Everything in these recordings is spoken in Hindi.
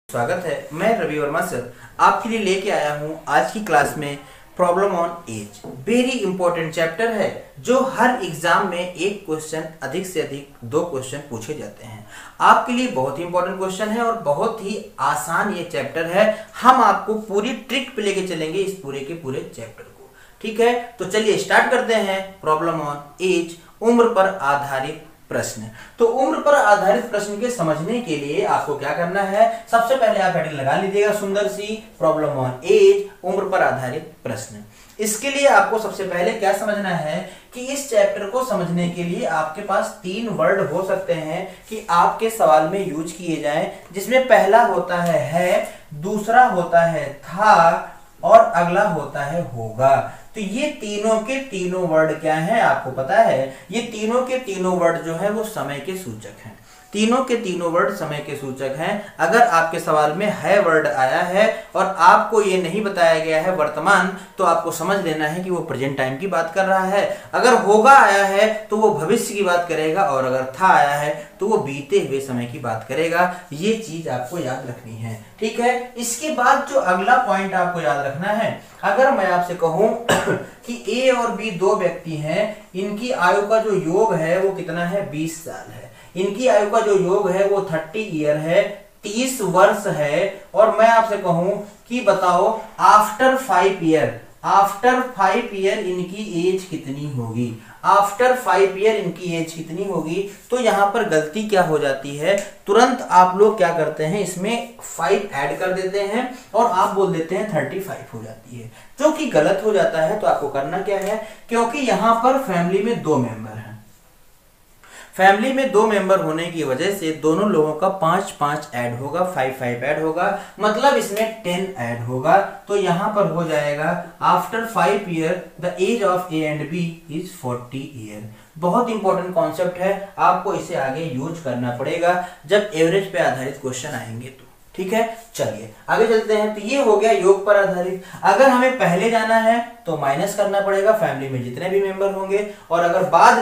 स्वागत है। मैं रवि वर्मा सर आपके लिए लेके आया हूं आज की क्लास में problem on age. Very important chapter है जो हर एग्जाम में एक क्वेश्चन अधिक से अधिक 2 क्वेश्चन पूछे जाते हैं। आपके लिए बहुत ही इंपॉर्टेंट क्वेश्चन है और बहुत ही आसान ये चैप्टर है। हम आपको पूरी ट्रिक पे लेके चलेंगे इस पूरे के पूरे चैप्टर को। ठीक है, तो चलिए स्टार्ट करते हैं। प्रॉब्लम ऑन एज, उम्र पर आधारित प्रश्न। तो उम्र पर आधारित प्रश्न के समझने के लिए आपको क्या करना है, सबसे पहले आप हेडिंग लगा लीजिएगा सुंदर सी, प्रॉब्लम ऑन एज, उम्र पर आधारित प्रश्न। इसके लिए आपको सबसे पहले क्या समझना है कि इस चैप्टर को समझने के लिए आपके पास 3 वर्ड हो सकते हैं कि आपके सवाल में यूज किए जाएं, जिसमें पहला होता है, दूसरा होता है था और अगला होता है होगा। तो ये तीनों के तीनों वर्ड क्या हैं आपको पता है? ये तीनों के तीनों वर्ड जो है वो समय के सूचक हैं। तीनों के तीनों वर्ड समय के सूचक हैं। अगर आपके सवाल में है वर्ड आया है और आपको ये नहीं बताया गया है वर्तमान, तो आपको समझ लेना है कि वो प्रेजेंट टाइम की बात कर रहा है। अगर होगा आया है तो वो भविष्य की बात करेगा और अगर था आया है तो वो बीते हुए समय की बात करेगा। ये चीज आपको याद रखनी है। ठीक है, इसके बाद जो अगला पॉइंट आपको याद रखना है, अगर मैं आपसे कहूं कि ए और बी 2 व्यक्ति हैं, इनकी आयु का जो योग है वो कितना है, 20 साल है। इनकी आयु का जो योग है वो 30 ईयर है, 30 वर्ष है। और मैं आपसे कहूं कि बताओ आफ्टर 5 ईयर इनकी एज कितनी होगी, आफ्टर 5 ईयर इनकी एज कितनी होगी। तो यहां पर गलती क्या हो जाती है, तुरंत आप लोग क्या करते हैं, इसमें 5 ऐड कर देते हैं और आप बोल देते हैं 35 हो जाती है, जो कि गलत हो जाता है। तो आपको करना क्या है, क्योंकि यहां पर फैमिली में 2 मेंबर हैं, फैमिली में 2 मेंबर होने की वजह से दोनों लोगों का 5-5 ऐड होगा, 5-5 ऐड होगा, मतलब इसमें 10 ऐड होगा। तो यहां पर हो जाएगा after 5 year the age of A and B is 40 year. बहुत इंपॉर्टेंट कॉन्सेप्ट है, आपको इसे आगे यूज करना पड़ेगा जब एवरेज पे आधारित क्वेश्चन आएंगे तो। ठीक है, चलिए आगे चलते हैं। तो ये हो गया योग पर आधारित। अगर हमें पहले जाना है तो माइनस करना पड़ेगा फैमिली में जितने भी मेंबर होंगे, और अगर बाद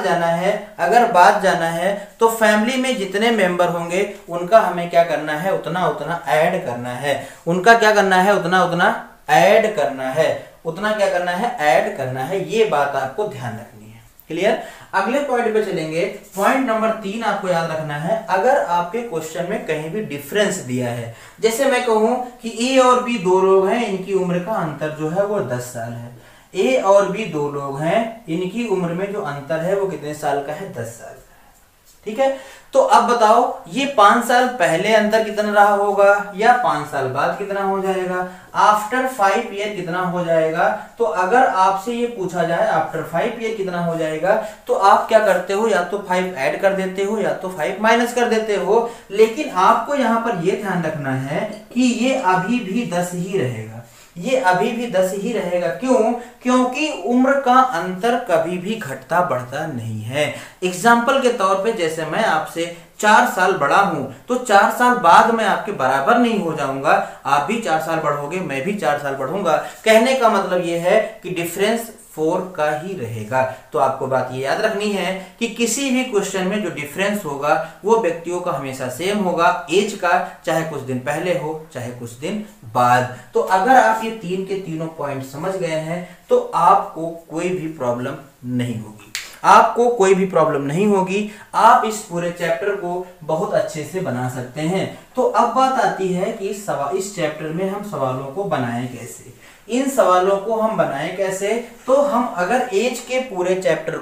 जाना है तो फैमिली में जितने मेंबर होंगे उनका हमें क्या करना है, उतना उतना ऐड करना है। उनका क्या करना है, उतना उतना ऐड करना है, उतना क्या करना है, ऐड करना है। ये बात आपको ध्यान रखनी है। क्लियर? अगले पॉइंट पे चलेंगे। पॉइंट नंबर 3 आपको याद रखना है, अगर आपके क्वेश्चन में कहीं भी डिफरेंस दिया है, जैसे मैं कहूं कि ए और बी 2 लोग हैं, इनकी उम्र का अंतर जो है वो 10 साल है। ए और बी 2 लोग हैं, इनकी उम्र में जो अंतर है वो कितने साल का है, 10 साल का है। ठीक है, तो अब बताओ ये 5 साल पहले अंतर कितना रहा होगा या 5 साल बाद कितना हो जाएगा, आफ्टर 5 ईयर कितना हो जाएगा। तो अगर आपसे ये पूछा जाए आफ्टर 5 ईयर कितना हो जाएगा, तो आप क्या करते हो, या तो 5 ऐड कर देते हो या तो 5 माइनस कर देते हो। लेकिन आपको यहां पर ये ध्यान रखना है कि ये अभी भी 10 ही रहेगा, ये अभी भी 10 ही रहेगा। क्यों? क्योंकि उम्र का अंतर कभी भी घटता बढ़ता नहीं है। एग्जाम्पल के तौर पे जैसे मैं आपसे 4 साल बड़ा हूं, तो 4 साल बाद मैं आपके बराबर नहीं हो जाऊंगा, आप भी 4 साल बढ़ोगे, मैं भी 4 साल बढ़ूंगा। कहने का मतलब यह है कि डिफरेंस 4 का ही रहेगा। तो आपको बात ये याद रखनी है कि किसी भी क्वेश्चन में जो डिफरेंस होगा वो व्यक्तियों का हमेशा सेम होगा, एज का, चाहे कुछ दिन पहले हो चाहे कुछ दिन बाद। तो अगर आप ये 3 के तीनों पॉइंट समझ गए हैं तो आपको कोई भी प्रॉब्लम नहीं होगी, आपको कोई भी प्रॉब्लम नहीं होगी। आप इस पूरे चैप्टर को बहुत अच्छे से बना सकते हैं। तो अब बात आती है कि इस चैप्टर में हम सवालों को बनाएं कैसे। इन सवालों को हम बनाएं कैसे, तो हम अगर एज के पूरे चैप्टर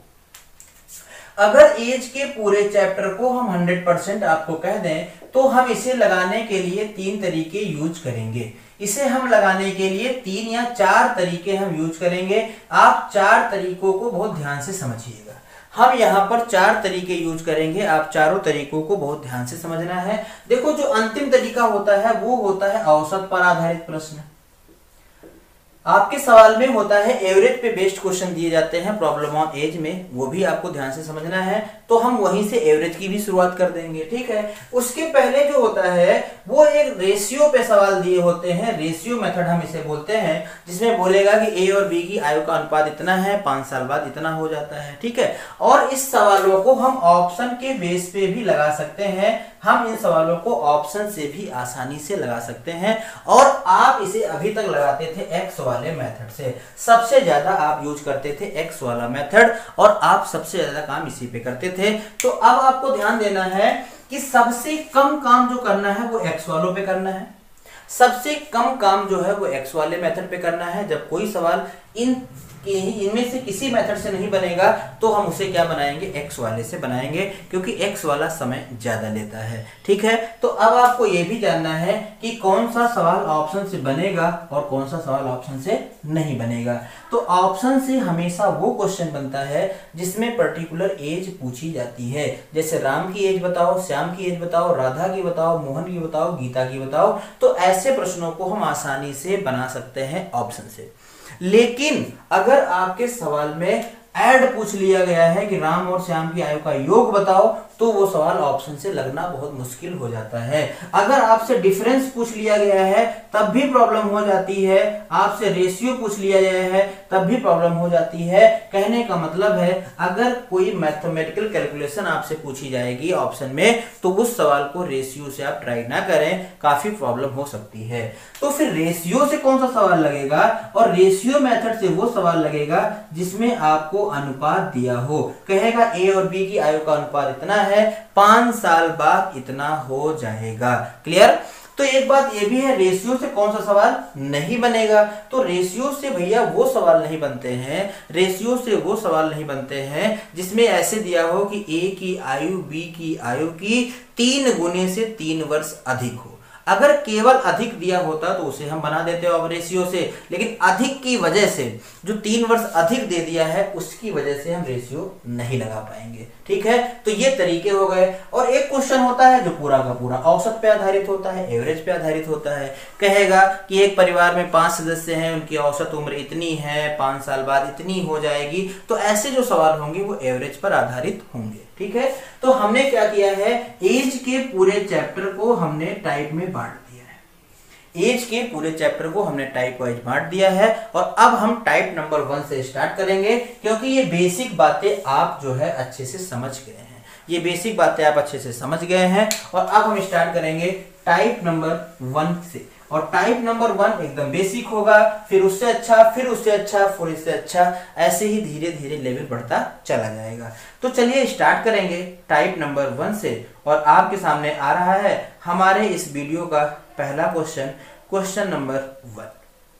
को हम 100% आपको कह दें, तो हम इसे लगाने के लिए 3 तरीके यूज करेंगे। इसे हम लगाने के लिए 3 या 4 तरीके हम यूज करेंगे। आप 4 तरीकों को बहुत ध्यान से समझिएगा। हम यहाँ पर 4 तरीके यूज करेंगे, आप चारों तरीकों को बहुत ध्यान से समझना है। देखो, जो अंतिम तरीका होता है वो होता है औसत पर आधारित प्रश्न। आपके सवाल में होता है एवरेज पे बेस्ड क्वेश्चन दिए जाते हैं प्रॉब्लम ऑन एज में, वो भी आपको ध्यान से समझना है। तो हम वहीं से एवरेज की भी शुरुआत कर देंगे, ठीक है। उसके पहले जो होता है वो एक रेशियो पे सवाल दिए होते हैं, रेशियो मेथड हम इसे बोलते हैं, जिसमें बोलेगा कि ए और बी की आयु का अनुपात इतना है, 5 साल बाद इतना हो जाता है, ठीक है। और इस सवालों को हम ऑप्शन के बेस पे भी लगा सकते हैं, हम इन सवालों को ऑप्शन से भी आसानी से लगा सकते हैं। और आप इसे अभी तक लगाते थे एक्स वाले मेथड से, सबसे ज्यादा आप यूज करते थे एक्स वाला मेथड और आप सबसे ज्यादा काम इसी पे करते थे। तो अब आपको ध्यान देना है कि सबसे कम काम जो करना है वो एक्स वालों पे करना है, सबसे कम काम जो है वो एक्स वाले मेथड पे करना है। जब कोई सवाल इनमें से किसी मेथड से नहीं बनेगा तो हम उसे क्या बनाएंगे, एक्स वाले से बनाएंगे, क्योंकि एक्स वाला समय ज्यादा लेता है, ठीक है। तो अब आपको यह भी जानना है कि कौन सा सवाल ऑप्शन से बनेगा और कौन सा सवाल ऑप्शन से नहीं बनेगा। तो ऑप्शन से हमेशा वो क्वेश्चन बनता है जिसमें पर्टिकुलर एज पूछी जाती है, जैसे राम की एज बताओ, श्याम की एज बताओ, राधा की बताओ, मोहन की बताओ, गीता की बताओ। तो ऐसे प्रश्नों को हम आसानी से बना सकते हैं ऑप्शन से। लेकिन अगर आपके सवाल में ऐड पूछ लिया गया है कि राम और श्याम की आयु का योग बताओ, तो वो सवाल ऑप्शन से लगना बहुत मुश्किल हो जाता है। अगर आपसे डिफरेंस पूछ लिया गया है तब भी प्रॉब्लम हो जाती है, आपसे रेशियो पूछ लिया गया है तब भी प्रॉब्लम हो जाती है। कहने का मतलब है अगर कोई मैथमेटिकल कैलकुलेशन आपसे पूछी जाएगी ऑप्शन में तो उस सवाल को रेशियो से आप ट्राई ना करें, काफी प्रॉब्लम हो सकती है। तो फिर रेशियो से कौन सा सवाल लगेगा, और रेशियो मेथड से वो सवाल लगेगा जिसमें आपको अनुपात दिया हो, कहेगा ए और बी की आयु का अनुपात इतना है, 5 साल बाद इतना हो जाएगा। क्लियर। तो एक बात ये भी है, रेशियो से कौन सा सवाल नहीं बनेगा, तो रेशियो से भैया वो सवाल नहीं बनते हैं, रेशियो से वो सवाल नहीं बनते हैं जिसमें ऐसे दिया हो कि ए की आयु बी की आयु की 3 गुने से 3 वर्ष अधिक हो। अगर केवल अधिक दिया होता तो उसे हम बना देते अब रेशियो से, लेकिन अधिक की वजह से, जो 3 वर्ष अधिक दे दिया है उसकी वजह से हम रेशियो नहीं लगा पाएंगे, ठीक है। तो ये तरीके हो गए। और एक क्वेश्चन होता है जो पूरा का पूरा औसत पे आधारित होता है, एवरेज पे आधारित होता है। कहेगा कि एक परिवार में 5 सदस्य हैं, उनकी औसत उम्र इतनी है, 5 साल बाद इतनी हो जाएगी। तो ऐसे जो सवाल होंगे वो एवरेज पर आधारित होंगे, ठीक है। तो हमने क्या किया है, एज के पूरे चैप्टर को हमने टाइप में बांट दिया है, एज के पूरे चैप्टर को हमने टाइप वाइज बांट दिया है। और अब हम टाइप नंबर 1 से स्टार्ट करेंगे, क्योंकि ये बेसिक बातें आप जो है अच्छे से समझ गए हैं, ये बेसिक बातें आप अच्छे से समझ गए हैं। और अब हम स्टार्ट करेंगे टाइप नंबर 1 से। और टाइप नंबर 1 एकदम बेसिक होगा, फिर उससे अच्छा, फिर उससे अच्छा, फिर उससे अच्छा, ऐसे ही धीरे धीरे लेवल बढ़ता चला जाएगा। तो चलिए स्टार्ट करेंगे टाइप नंबर 1 से। और आपके सामने आ रहा है हमारे इस वीडियो का पहला question, question number 1।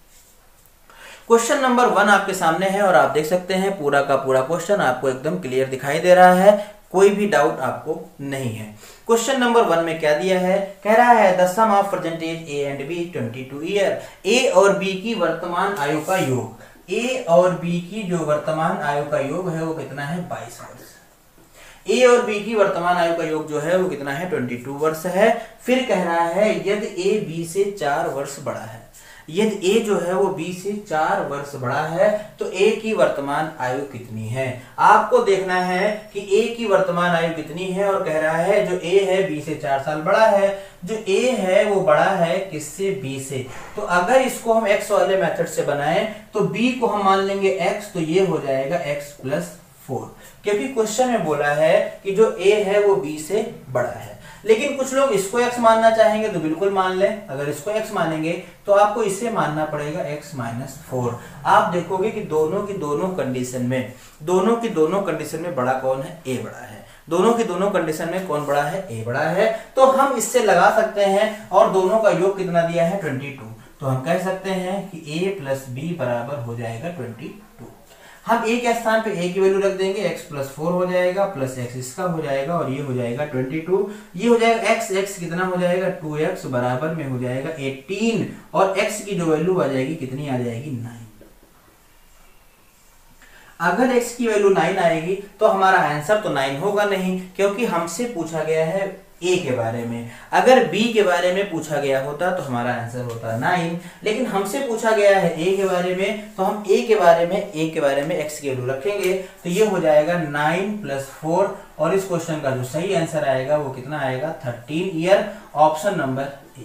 Question number 1 आपके सामने है और आप देख सकते हैं पूरा का पूरा क्वेश्चन आपको एकदम क्लियर दिखाई दे रहा है, कोई भी डाउट आपको नहीं है। क्वेश्चन नंबर 1 में क्या दिया है, कह रहा है the sum of percentage A and B 22 year. A और बी की वर्तमान आयु का योग, ए और बी की जो वर्तमान आयु का योग है वो कितना है, 22 वर्ष। ए और बी की वर्तमान आयु का योग जो है वो कितना है, 22 वर्ष है। फिर कह रहा है यदि ए बी से 4 वर्ष बड़ा है, यदि ए जो है वो बी से 4 वर्ष बड़ा है तो ए की वर्तमान आयु कितनी है। आपको देखना है कि ए की वर्तमान आयु कितनी है, और कह रहा है जो ए है बी से 4 साल बड़ा है, जो ए है वो बड़ा है किससे, बी से। तो अगर इसको हम एक्स वाले मेथड से बनाएं तो बी को हम मान लेंगे एक्स, तो ये हो जाएगा एक्स प्लस 4, क्योंकि क्वेश्चन में बोला है कि जो ए है वो बी से बड़ा है। लेकिन कुछ लोग इसको x मानना चाहेंगे तो बिल्कुल मान लें, अगर इसको x मानेंगे तो आपको इसे मानना पड़ेगा x माइनस 4। आप देखोगे कि दोनों की दोनों कंडीशन में बड़ा कौन है, a बड़ा है। दोनों की दोनों कंडीशन में कौन बड़ा है, a बड़ा है। तो हम इससे लगा सकते हैं, और दोनों का योग कितना दिया है, 22। तो हम कह सकते हैं कि a प्लस बी बराबर हो जाएगा 22। हम a के स्थान पे a की वैल्यू रख देंगे, x प्लस 4 हो जाएगा, प्लस x इसका हो जाएगा, और ये हो जाएगा 22। ये हो जाएगा x कितना हो जाएगा, 2x बराबर में हो जाएगा 18, और x की जो वैल्यू आ जाएगी कितनी आ जाएगी, 9। अगर x की वैल्यू 9 आएगी तो हमारा आंसर तो 9 होगा नहीं, क्योंकि हमसे पूछा गया है ए के बारे में। अगर बी के बारे में पूछा गया होता तो हमारा आंसर होता 9, लेकिन हमसे पूछा गया है ए के बारे में, तो हम ए के बारे में एक्स की वैल्यू रखेंगे, तो ये हो जाएगा 9 + 4, और इस क्वेश्चन का जो सही आंसर आएगा वो कितना आएगा 13 year, option number A.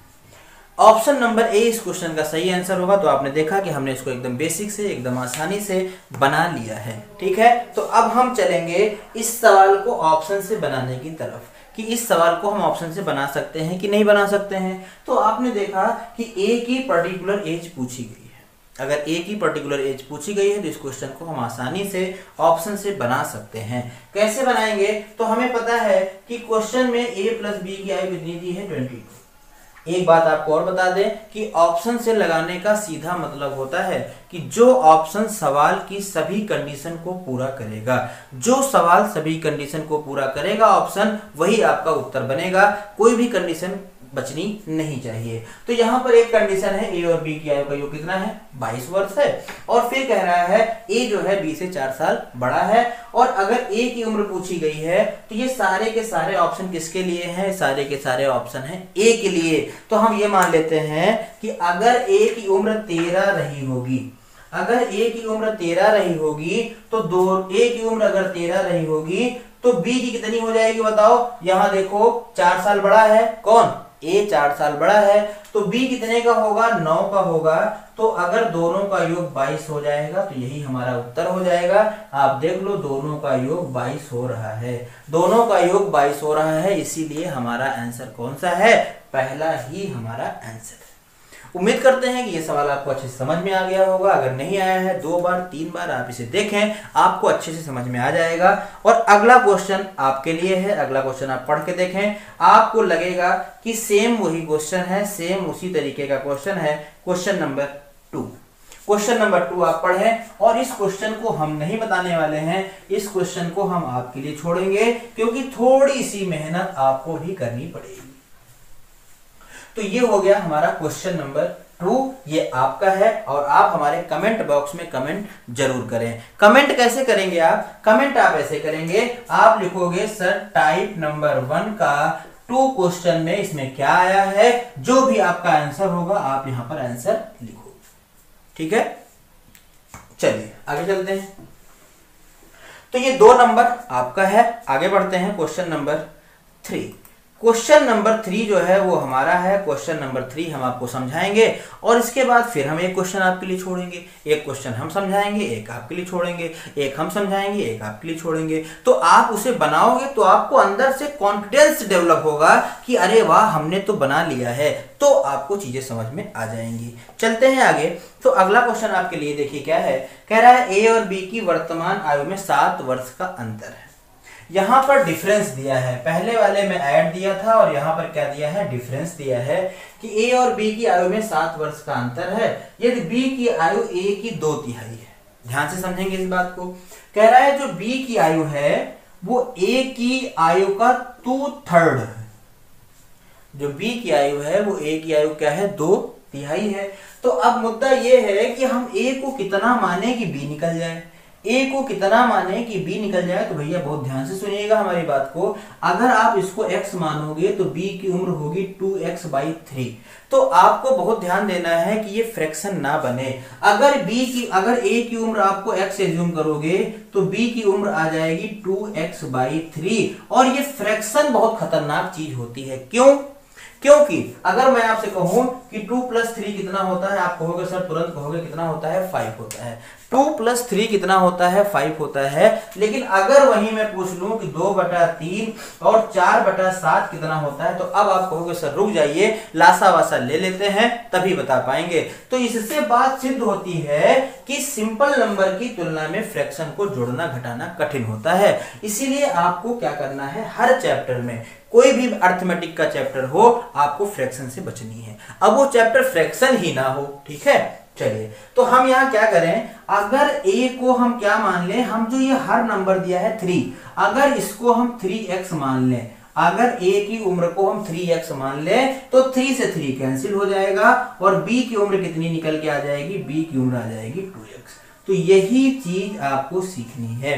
Option number A इस क्वेश्चन का सही आंसर होगा। तो आपने देखा कि हमने इसको एकदम बेसिक से, एकदम आसानी से बना लिया है, ठीक है। तो अब हम चलेंगे इस सवाल को ऑप्शन से बनाने की तरफ, कि इस सवाल को हम ऑप्शन से बना सकते हैं कि नहीं बना सकते हैं। तो आपने देखा कि ए की पर्टिकुलर एज पूछी गई है। अगर ए की पर्टिकुलर एज पूछी गई है तो इस क्वेश्चन को हम आसानी से ऑप्शन से बना सकते हैं। कैसे बनाएंगे? तो हमें पता है कि क्वेश्चन में ए + बी की आयु कितनी दी है 22। एक बात आपको और बता दें कि ऑप्शन से लगाने का सीधा मतलब होता है कि जो ऑप्शन सवाल की सभी कंडीशन को पूरा करेगा, जो सवाल सभी कंडीशन को पूरा करेगा ऑप्शन, वही आपका उत्तर बनेगा। कोई भी कंडीशन बचनी नहीं चाहिए। तो यहाँ पर एक कंडीशन है ए और बी की आयु का योग कितना है 22 वर्ष है, और फिर कह रहा है ए जो है बी से 4 साल बड़ा है। और अगर ए की उम्र पूछी गई है तो ये सारे के सारे ऑप्शन किसके लिए हैं? सारे के सारे ऑप्शन हैं ए के लिए। तो हम ये मान लेते हैं कि अगर ए की उम्र 13 रही होगी, अगर ए की उम्र 13 रही होगी तो ए की उम्र अगर 13 रही होगी तो बी की कितनी हो जाएगी बताओ? यहां देखो 4 साल बड़ा है कौन? ए 4 साल बड़ा है, तो बी कितने का होगा? 9 का होगा। तो अगर दोनों का योग 22 हो जाएगा तो यही हमारा उत्तर हो जाएगा। आप देख लो दोनों का योग 22 हो रहा है, दोनों का योग 22 हो रहा है, इसीलिए हमारा आंसर कौन सा है? पहला ही हमारा आंसर है। उम्मीद करते हैं कि ये सवाल आपको अच्छे से समझ में आ गया होगा। अगर नहीं आया है 2 बार 3 बार आप इसे देखें, आपको अच्छे से समझ में आ जाएगा। और अगला क्वेश्चन आपके लिए है, अगला क्वेश्चन आप पढ़ के देखें, आपको लगेगा कि सेम वही क्वेश्चन है, सेम उसी तरीके का क्वेश्चन है। क्वेश्चन नंबर 2, क्वेश्चन नंबर 2 आप पढ़ें, और इस क्वेश्चन को हम नहीं बताने वाले हैं, इस क्वेश्चन को हम आपके लिए छोड़ेंगे, क्योंकि थोड़ी सी मेहनत आपको भी करनी पड़ेगी। तो ये हो गया हमारा क्वेश्चन नंबर 2, ये आपका है। और आप हमारे कमेंट बॉक्स में कमेंट जरूर करें। कमेंट कैसे करेंगे आप? कमेंट आप ऐसे करेंगे, आप लिखोगे सर टाइप नंबर 1 का 2 क्वेश्चन में इसमें क्या आया है, जो भी आपका आंसर होगा आप यहां पर आंसर लिखो, ठीक है। चलिए आगे चलते हैं। तो ये 2 नंबर आपका है। आगे बढ़ते हैं क्वेश्चन नंबर 3। क्वेश्चन नंबर 3 जो है वो हमारा है। क्वेश्चन नंबर 3 हम आपको समझाएंगे, और इसके बाद फिर हम एक क्वेश्चन आपके लिए छोड़ेंगे, एक क्वेश्चन हम समझाएंगे, एक आपके लिए छोड़ेंगे, एक हम समझाएंगे, एक आपके लिए छोड़ेंगे। तो आप उसे बनाओगे तो आपको अंदर से कॉन्फिडेंस डेवलप होगा कि अरे वाह हमने तो बना लिया है, तो आपको चीजें समझ में आ जाएंगी। चलते हैं आगे। तो अगला क्वेश्चन आपके लिए देखिए क्या है। कह रहा है ए और बी की वर्तमान आयु में 7 वर्ष का अंतर है। यहां पर डिफरेंस दिया है, पहले वाले में ऐड दिया था और यहां पर क्या दिया है? डिफरेंस दिया है कि ए और बी की आयु में 7 वर्ष का अंतर है, यदि बी की आयु ए की 2/3 है। ध्यान से समझेंगे इस बात को। कह रहा है जो बी की आयु है वो ए की आयु का 2/3 है। जो बी की आयु है वो ए की आयु क्या है? 2/3 है। तो अब मुद्दा ये है कि हम ए को कितना माने कि बी निकल जाए, ए को कितना माने कि बी निकल जाए। तो भैया बहुत ध्यान से सुनिएगा हमारी बात को। अगर आप इसको x मानोगे तो b की उम्र होगी 2x/3। तो आपको बहुत ध्यान देना है कि ये फ्रैक्शन ना बने। अगर a की उम्र आपको x एज्यूम करोगे तो b की उम्र आ जाएगी 2x/3, और ये फ्रैक्शन बहुत खतरनाक चीज होती है। क्यों? क्योंकि अगर मैं आपसे कहूं कि 2 + 3 कितना होता है, आप कहोगे सर, तुरंत कहोगे कितना होता है? 5 होता है। 2 + 3 कितना होता है? 5 होता है। लेकिन अगर वहीं मैं पूछ लूं कि 2/3 और 4/7 कितना होता है, तो अब आप कहोगे सर रुक जाइए, लासा वासा ले लेते हैं तभी बता पाएंगे। तो इससे बात सिद्ध होती है कि सिंपल नंबर की तुलना में फ्रैक्शन को जोड़ना घटाना कठिन होता है। इसीलिए आपको क्या करना है, हर चैप्टर में, कोई भी अर्थमेटिक का चैप्टर हो, आपको फ्रैक्शन से बचनी है। अब वो चैप्टर फ्रैक्शन ही ना हो, ठीक है। चलिए तो हम यहाँ क्या करें, अगर a को हम क्या मान लें, हम जो ये हर नंबर दिया है 3, अगर इसको हम 3x मान लें, अगर a की उम्र को हम 3x मान लें तो 3 से 3 कैंसिल हो जाएगा, और b की उम्र कितनी निकल के आ जाएगी? b की उम्र आ जाएगी 2x। तो यही चीज आपको सीखनी है,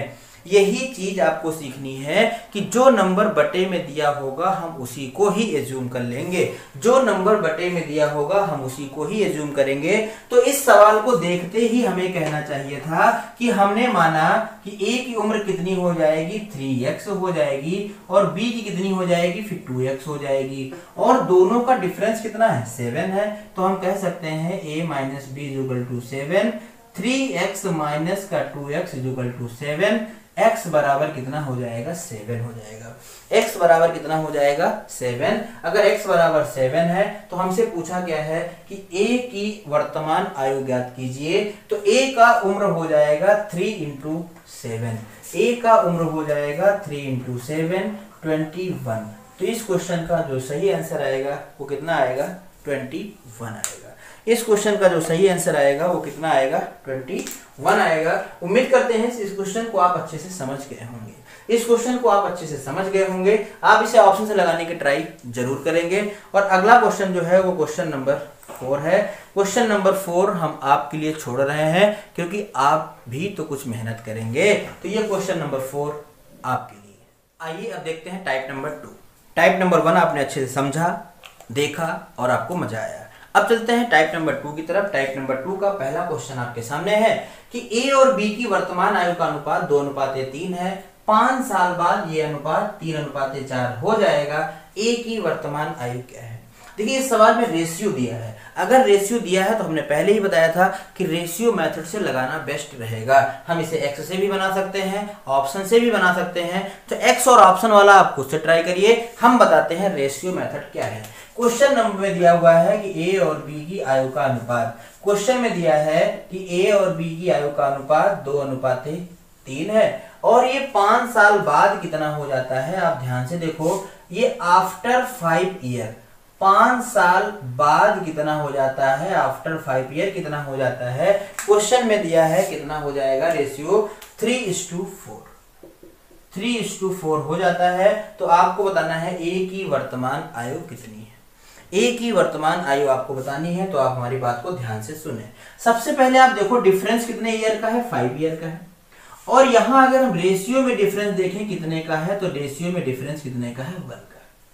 यही चीज आपको सीखनी है कि जो नंबर बटे में दिया होगा हम उसी को ही एज्यूम कर लेंगे, जो नंबर बटे में दिया होगा हम उसी को ही एज्यूम करेंगे। तो इस सवाल को देखते ही हमें कहना चाहिए था कि हमने माना कि a की उम्र कितनी हो जाएगी 3x हो जाएगी और b की कितनी हो जाएगी फिर 2x हो जाएगी और दोनों का डिफरेंस कितना है 7 है। तो हम कह सकते हैं a minus B equal to 7, 3x minus का 2x इक्वल टू 7, x बराबर कितना हो जाएगा 7 हो जाएगा। x बराबर कितना हो जाएगा 7। अगर x बराबर 7 है तो हमसे पूछा गया है कि a की वर्तमान आयु ज्ञात कीजिए। तो a का उम्र हो जाएगा 3 इंटू 7, a का उम्र हो जाएगा 3 इंटू 7 21। तो इस क्वेश्चन का जो सही आंसर आएगा वो कितना आएगा 21 आएगा। इस क्वेश्चन का जो सही आंसर आएगा वो कितना आएगा 21 आएगा। उम्मीद करते हैं इस क्वेश्चन को आप अच्छे से समझ गए होंगे। इस क्वेश्चन को आप अच्छे से समझ गए होंगे। आप इसे ऑप्शन से लगाने की ट्राई जरूर करेंगे। और अगला क्वेश्चन जो है वो क्वेश्चन नंबर 4 है। क्वेश्चन नंबर 4 हम आपके लिए छोड़ रहे हैं क्योंकि आप भी तो कुछ मेहनत करेंगे। तो ये क्वेश्चन नंबर 4 आपके लिए। आइए अब देखते हैं टाइप नंबर 2। टाइप नंबर 1 आपने अच्छे से समझा, देखा और आपको मजा आया। अब चलते हैं टाइप नंबर 2 की तरफ। टाइप नंबर 2 का पहला क्वेश्चन आपके सामने है कि a और b की वर्तमान आयु का अनुपात 2:3 है। 5 साल बाद ये अनुपात 3:4 हो जाएगा। a की वर्तमान आयु क्या है? देखिए इस सवाल में रेशियो दिया है। अगर रेशियो दिया है तो हमने पहले ही बताया था कि रेशियो मेथड से लगाना बेस्ट रहेगा। हम इसे x से भी बना सकते हैं, ऑप्शन से भी बना सकते हैं। तो x और ऑप्शन वाला आप खुद से ट्राई करिए। हम बताते हैं रेशियो मेथड क्या है। क्वेश्चन नंबर में दिया हुआ है कि a और b की आयु का अनुपात, क्वेश्चन में दिया है कि a और b की आयु का अनुपात 2:3 है और ये 5 साल बाद कितना हो जाता है। आप ध्यान से देखो, ये आफ्टर 5 ईयर, 5 साल बाद कितना हो जाता है, आफ्टर 5 ईयर कितना हो जाता है। क्वेश्चन में दिया है कितना हो जाएगा रेशियो 3:4, 3:4 हो जाता है। तो आपको बताना है a की वर्तमान आयु कितनी है। a की वर्तमान आयु आपको बतानी है तो आप हमारी बात को ध्यान से सुने। सबसे पहले आप देखो डिफरेंस कितने ईयर का है, 5 ईयर का है। और यहां अगर हम रेशियो में डिफरेंस देखें कितने का है, तो रेशियो में डिफरेंस कितने का है 1 का।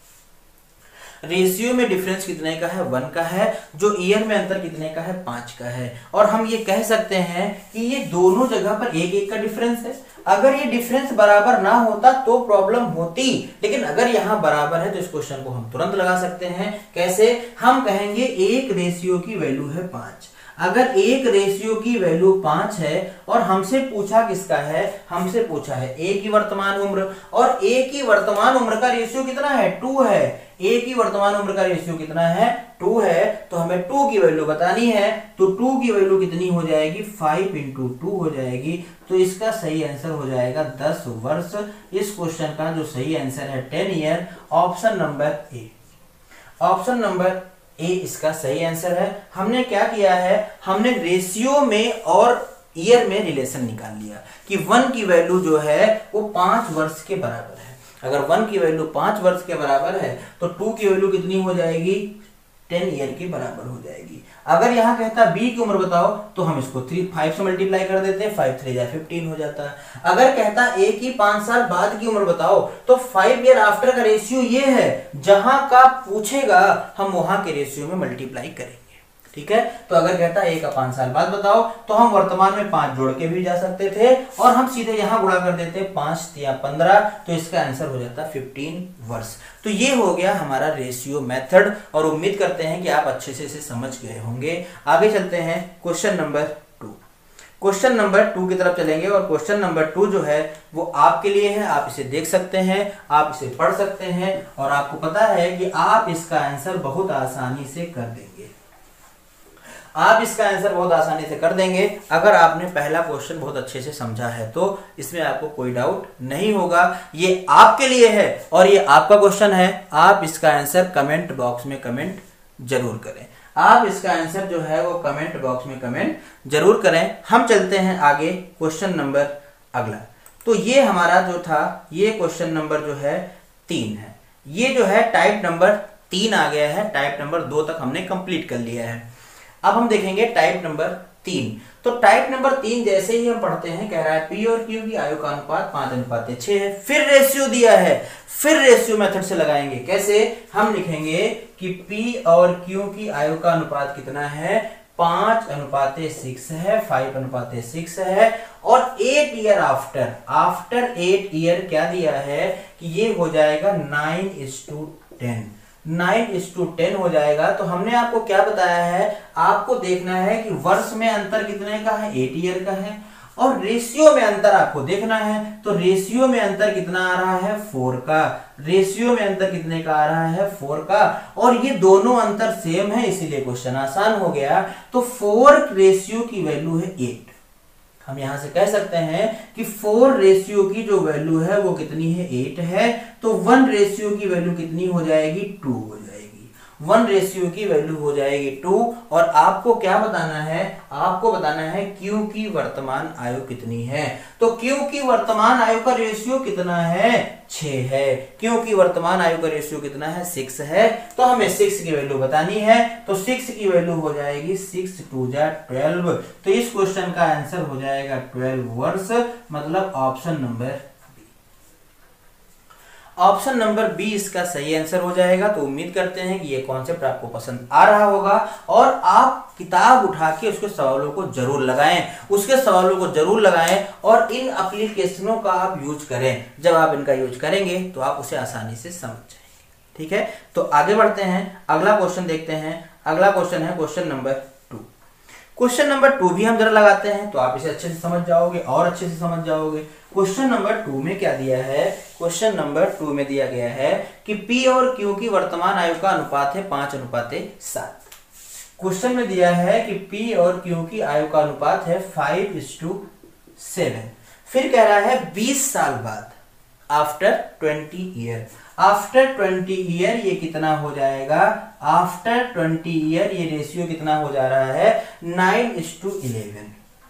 रेशियो में डिफरेंस कितने का है 1 का है। जो ईयर में अंतर कितने का है 5 का है। और हम ये कह सकते हैं कि ये दोनों जगह पर 1-1 का डिफरेंस है। अगर ये डिफरेंस बराबर ना होता तो प्रॉब्लम होती, लेकिन अगर यहाँ बराबर है तो इस क्वेश्चन को हम तुरंत लगा सकते हैं। कैसे? हम कहेंगे एक रेशियो की वैल्यू है 5। अगर एक रेशियो की वैल्यू 5 है और हमसे पूछा किसका है, हमसे पूछा है a की वर्तमान उम्र, और a की वर्तमान उम्र का रेशियो कितना है 2 है। a की वर्तमान उम्र का रेशियो कितना है 2 है। तो हमें 2 की वैल्यू बतानी है। तो 2 की वैल्यू कितनी हो जाएगी 5 इंटू 2 हो जाएगी। तो इसका सही आंसर हो जाएगा 10 वर्ष। इस क्वेश्चन का जो सही आंसर है 10 year. Option number A, option number A इसका सही आंसर है। हमने क्या किया है, हमने रेशियो में और ईयर में रिलेशन निकाल लिया कि 1 की वैल्यू जो है वो 5 वर्ष के बराबर है। अगर 1 की वैल्यू 5 वर्ष के बराबर है तो 2 की वैल्यू कितनी हो जाएगी 10 ईयर के बराबर हो जाएगी। अगर यहाँ कहता बी की उम्र बताओ तो हम इसको 5 से मल्टीप्लाई कर देते हैं, 5 3 15 हो जाता है। अगर कहता ए की 5 साल बाद की उम्र बताओ तो 5 ईयर आफ्टर का रेशियो ये है, जहां का पूछेगा हम वहां के रेशियो में मल्टीप्लाई करेंगे। ठीक है, तो अगर कहता है ए का 5 साल बाद बताओ तो हम वर्तमान में 5 जोड़ के भी जा सकते थे और हम सीधे यहां गुणा कर देते 5 या 15, तो इसका आंसर हो जाता 15 वर्ष। तो ये हो गया हमारा रेशियो मेथड और उम्मीद करते हैं कि आप अच्छे से इसे समझ गए होंगे। आगे चलते हैं क्वेश्चन नंबर 2। क्वेश्चन नंबर 2 की तरफ चलेंगे और क्वेश्चन नंबर 2 जो है वो आपके लिए है। आप इसे देख सकते हैं, आप इसे पढ़ सकते हैं और आपको पता है कि आप इसका आंसर बहुत आसानी से कर देंगे। आप इसका आंसर बहुत आसानी से कर देंगे अगर आपने पहला क्वेश्चन बहुत अच्छे से समझा है, तो इसमें आपको कोई डाउट नहीं होगा। ये आपके लिए है और ये आपका क्वेश्चन है। आप इसका आंसर कमेंट बॉक्स में कमेंट जरूर करें। आप इसका आंसर जो है वो कमेंट बॉक्स में कमेंट जरूर करें। हम चलते हैं आगे क्वेश्चन नंबर अगला। तो ये हमारा जो था ये क्वेश्चन नंबर जो है 3 है। ये जो है टाइप नंबर 3 आ गया है। टाइप नंबर 2 तक हमने कंप्लीट कर लिया है। अब हम देखेंगे टाइप नंबर 3। तो टाइप नंबर 3 जैसे ही हम पढ़ते हैं, कह रहा है पी और क्यू की आयु का अनुपात 5:6 है। फिर रेशियो दिया है, फिर रेशियो मेथड से लगाएंगे। कैसे? हम लिखेंगे कि पी और क्यू की आयु का अनुपात कितना है, 5:6 है, 5:6 है। और 8 ईयर आफ्टर 8 ईयर क्या दिया है कि ये हो जाएगा 9:10, 9:10 हो जाएगा। तो हमने आपको क्या बताया है, आपको देखना है कि वर्ष में अंतर कितने का है, 8 ईयर का है, और रेशियो में अंतर आपको देखना है। तो रेशियो में अंतर कितना आ रहा है, 4 का। रेशियो में अंतर कितने का आ रहा है, 4 का। और ये दोनों अंतर सेम है, इसीलिए क्वेश्चन आसान हो गया। तो 4 रेशियो की वैल्यू है 8। हम यहां से कह सकते हैं कि 4 रेशियो की जो वैल्यू है वो कितनी है, 8 है। तो 1 रेशियो की वैल्यू कितनी हो जाएगी, 2 हो जाएगी। 1 रेशियो की वैल्यू हो जाएगी 2। और आपको क्या बताना है, आपको बताना है क्यू की वर्तमान आयु कितनी है। तो क्यू की वर्तमान आयु का रेशियो कितना है, 6 है। क्यू की वर्तमान आयु का रेशियो कितना है, 6 है। तो हमें 6 की वैल्यू बतानी है। तो 6 की वैल्यू हो जाएगी 6 2 12। तो इस क्वेश्चन का आंसर हो जाएगा 12 वर्ष, मतलब option number option number B इसका सही आंसर हो जाएगा। तो उम्मीद करते हैं कि ये कॉन्सेप्ट आपको पसंद आ रहा होगा और आप किताब उठा के उसके सवालों को जरूर लगाएं, और इन एप्लीकेशनों का आप यूज करें। जब आप इनका यूज करेंगे तो आप उसे आसानी से समझ जाएंगे। ठीक है, तो आगे बढ़ते हैं, अगला क्वेश्चन देखते हैं। अगला क्वेश्चन है क्वेश्चन नंबर 2। क्वेश्चन नंबर 2 भी हम जरा लगाते हैं तो आप इसे अच्छे से समझ जाओगे और अच्छे से समझ जाओगे। क्वेश्चन नंबर 2 में क्या दिया है, क्वेश्चन नंबर 2 में दिया गया है कि P और Q की वर्तमान आयु का अनुपात है 5:7। क्वेश्चन में दिया है कि P और Q की आयु का अनुपात है 5:7। फिर कह रहा है 20 साल बाद, आफ्टर 20 ईयर। आफ्टर 20 ईयर ये कितना हो जाएगा, आफ्टर 20 ईयर ये रेशियो कितना हो जा रहा है, 9:11।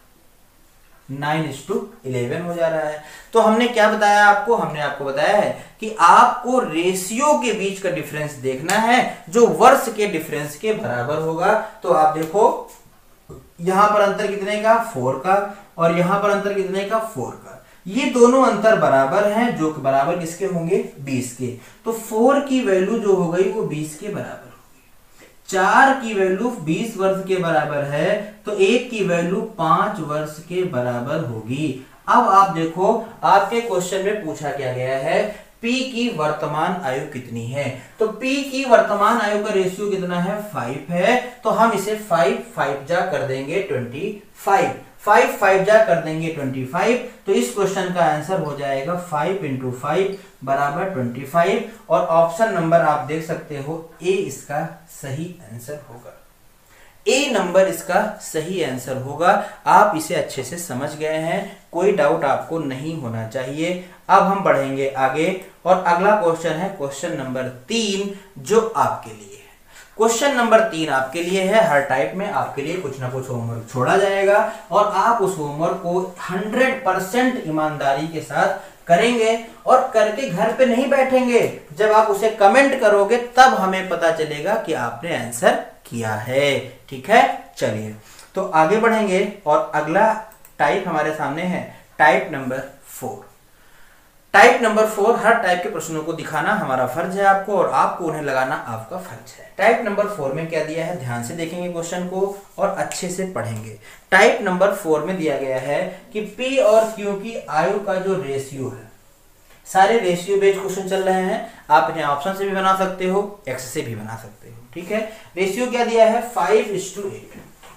9:11 हो जा रहा है। तो हमने क्या बताया आपको, हमने आपको बताया है कि आपको रेशियो के बीच का डिफरेंस देखना है जो वर्ष के डिफरेंस के बराबर होगा। तो आप देखो यहां पर अंतर कितने का, 4 का, और यहां पर अंतर कितने का, 4 का। ये दोनों अंतर बराबर हैं, जो बराबर किसके होंगे, 20 के। तो 4 की वैल्यू जो हो गई वो 20 के बराबर होगी। 4 की वैल्यू 20 वर्ष के बराबर है, तो 1 की वैल्यू 5 वर्ष के बराबर होगी। अब आप देखो आपके क्वेश्चन में पूछा क्या गया है, P की वर्तमान आयु कितनी है। तो P की वर्तमान आयु का रेशियो कितना है, 5 है। तो हम इसे 5 जा कर देंगे 25, 5 जा कर देंगे 25। तो इस क्वेश्चन का आंसर हो जाएगा 5 × 5 बराबर 25। और ऑप्शन नंबर आप देख सकते हो ए इसका सही आंसर होगा। ए नंबर इसका सही आंसर होगा। आप इसे अच्छे से समझ गए हैं, कोई डाउट आपको नहीं होना चाहिए। अब हम बढ़ेंगे आगे और अगला क्वेश्चन है क्वेश्चन नंबर 3, जो आपके लिए है। क्वेश्चन नंबर 3 आपके लिए है। हर टाइप में आपके लिए कुछ ना कुछ होमवर्क छोड़ा जाएगा और आप उस होमवर्क को 100% ईमानदारी के साथ करेंगे और करके घर पे नहीं बैठेंगे। जब आप उसे कमेंट करोगे तब हमें पता चलेगा कि आपने आंसर किया है। ठीक है, चलिए तो आगे बढ़ेंगे और अगला टाइप हमारे सामने है टाइप नंबर 4। टाइप नंबर 4, हर टाइप के प्रश्नों को दिखाना हमारा फर्ज है आपको, और आपको उन्हें लगाना आपका फर्ज है। टाइप नंबर 4 में क्या दिया है, ध्यान से देखेंगे क्वेश्चन को और अच्छे से पढ़ेंगे। टाइप नंबर 4 में दिया गया है कि P और Q की आयु का जो रेशियो है, सारे रेशियो बेस्ड क्वेश्चन चल रहे हैं। आप इन्हें ऑप्शन से भी बना सकते हो, एक्स से भी बना सकते हो। ठीक है, रेशियो क्या दिया है, 5:8।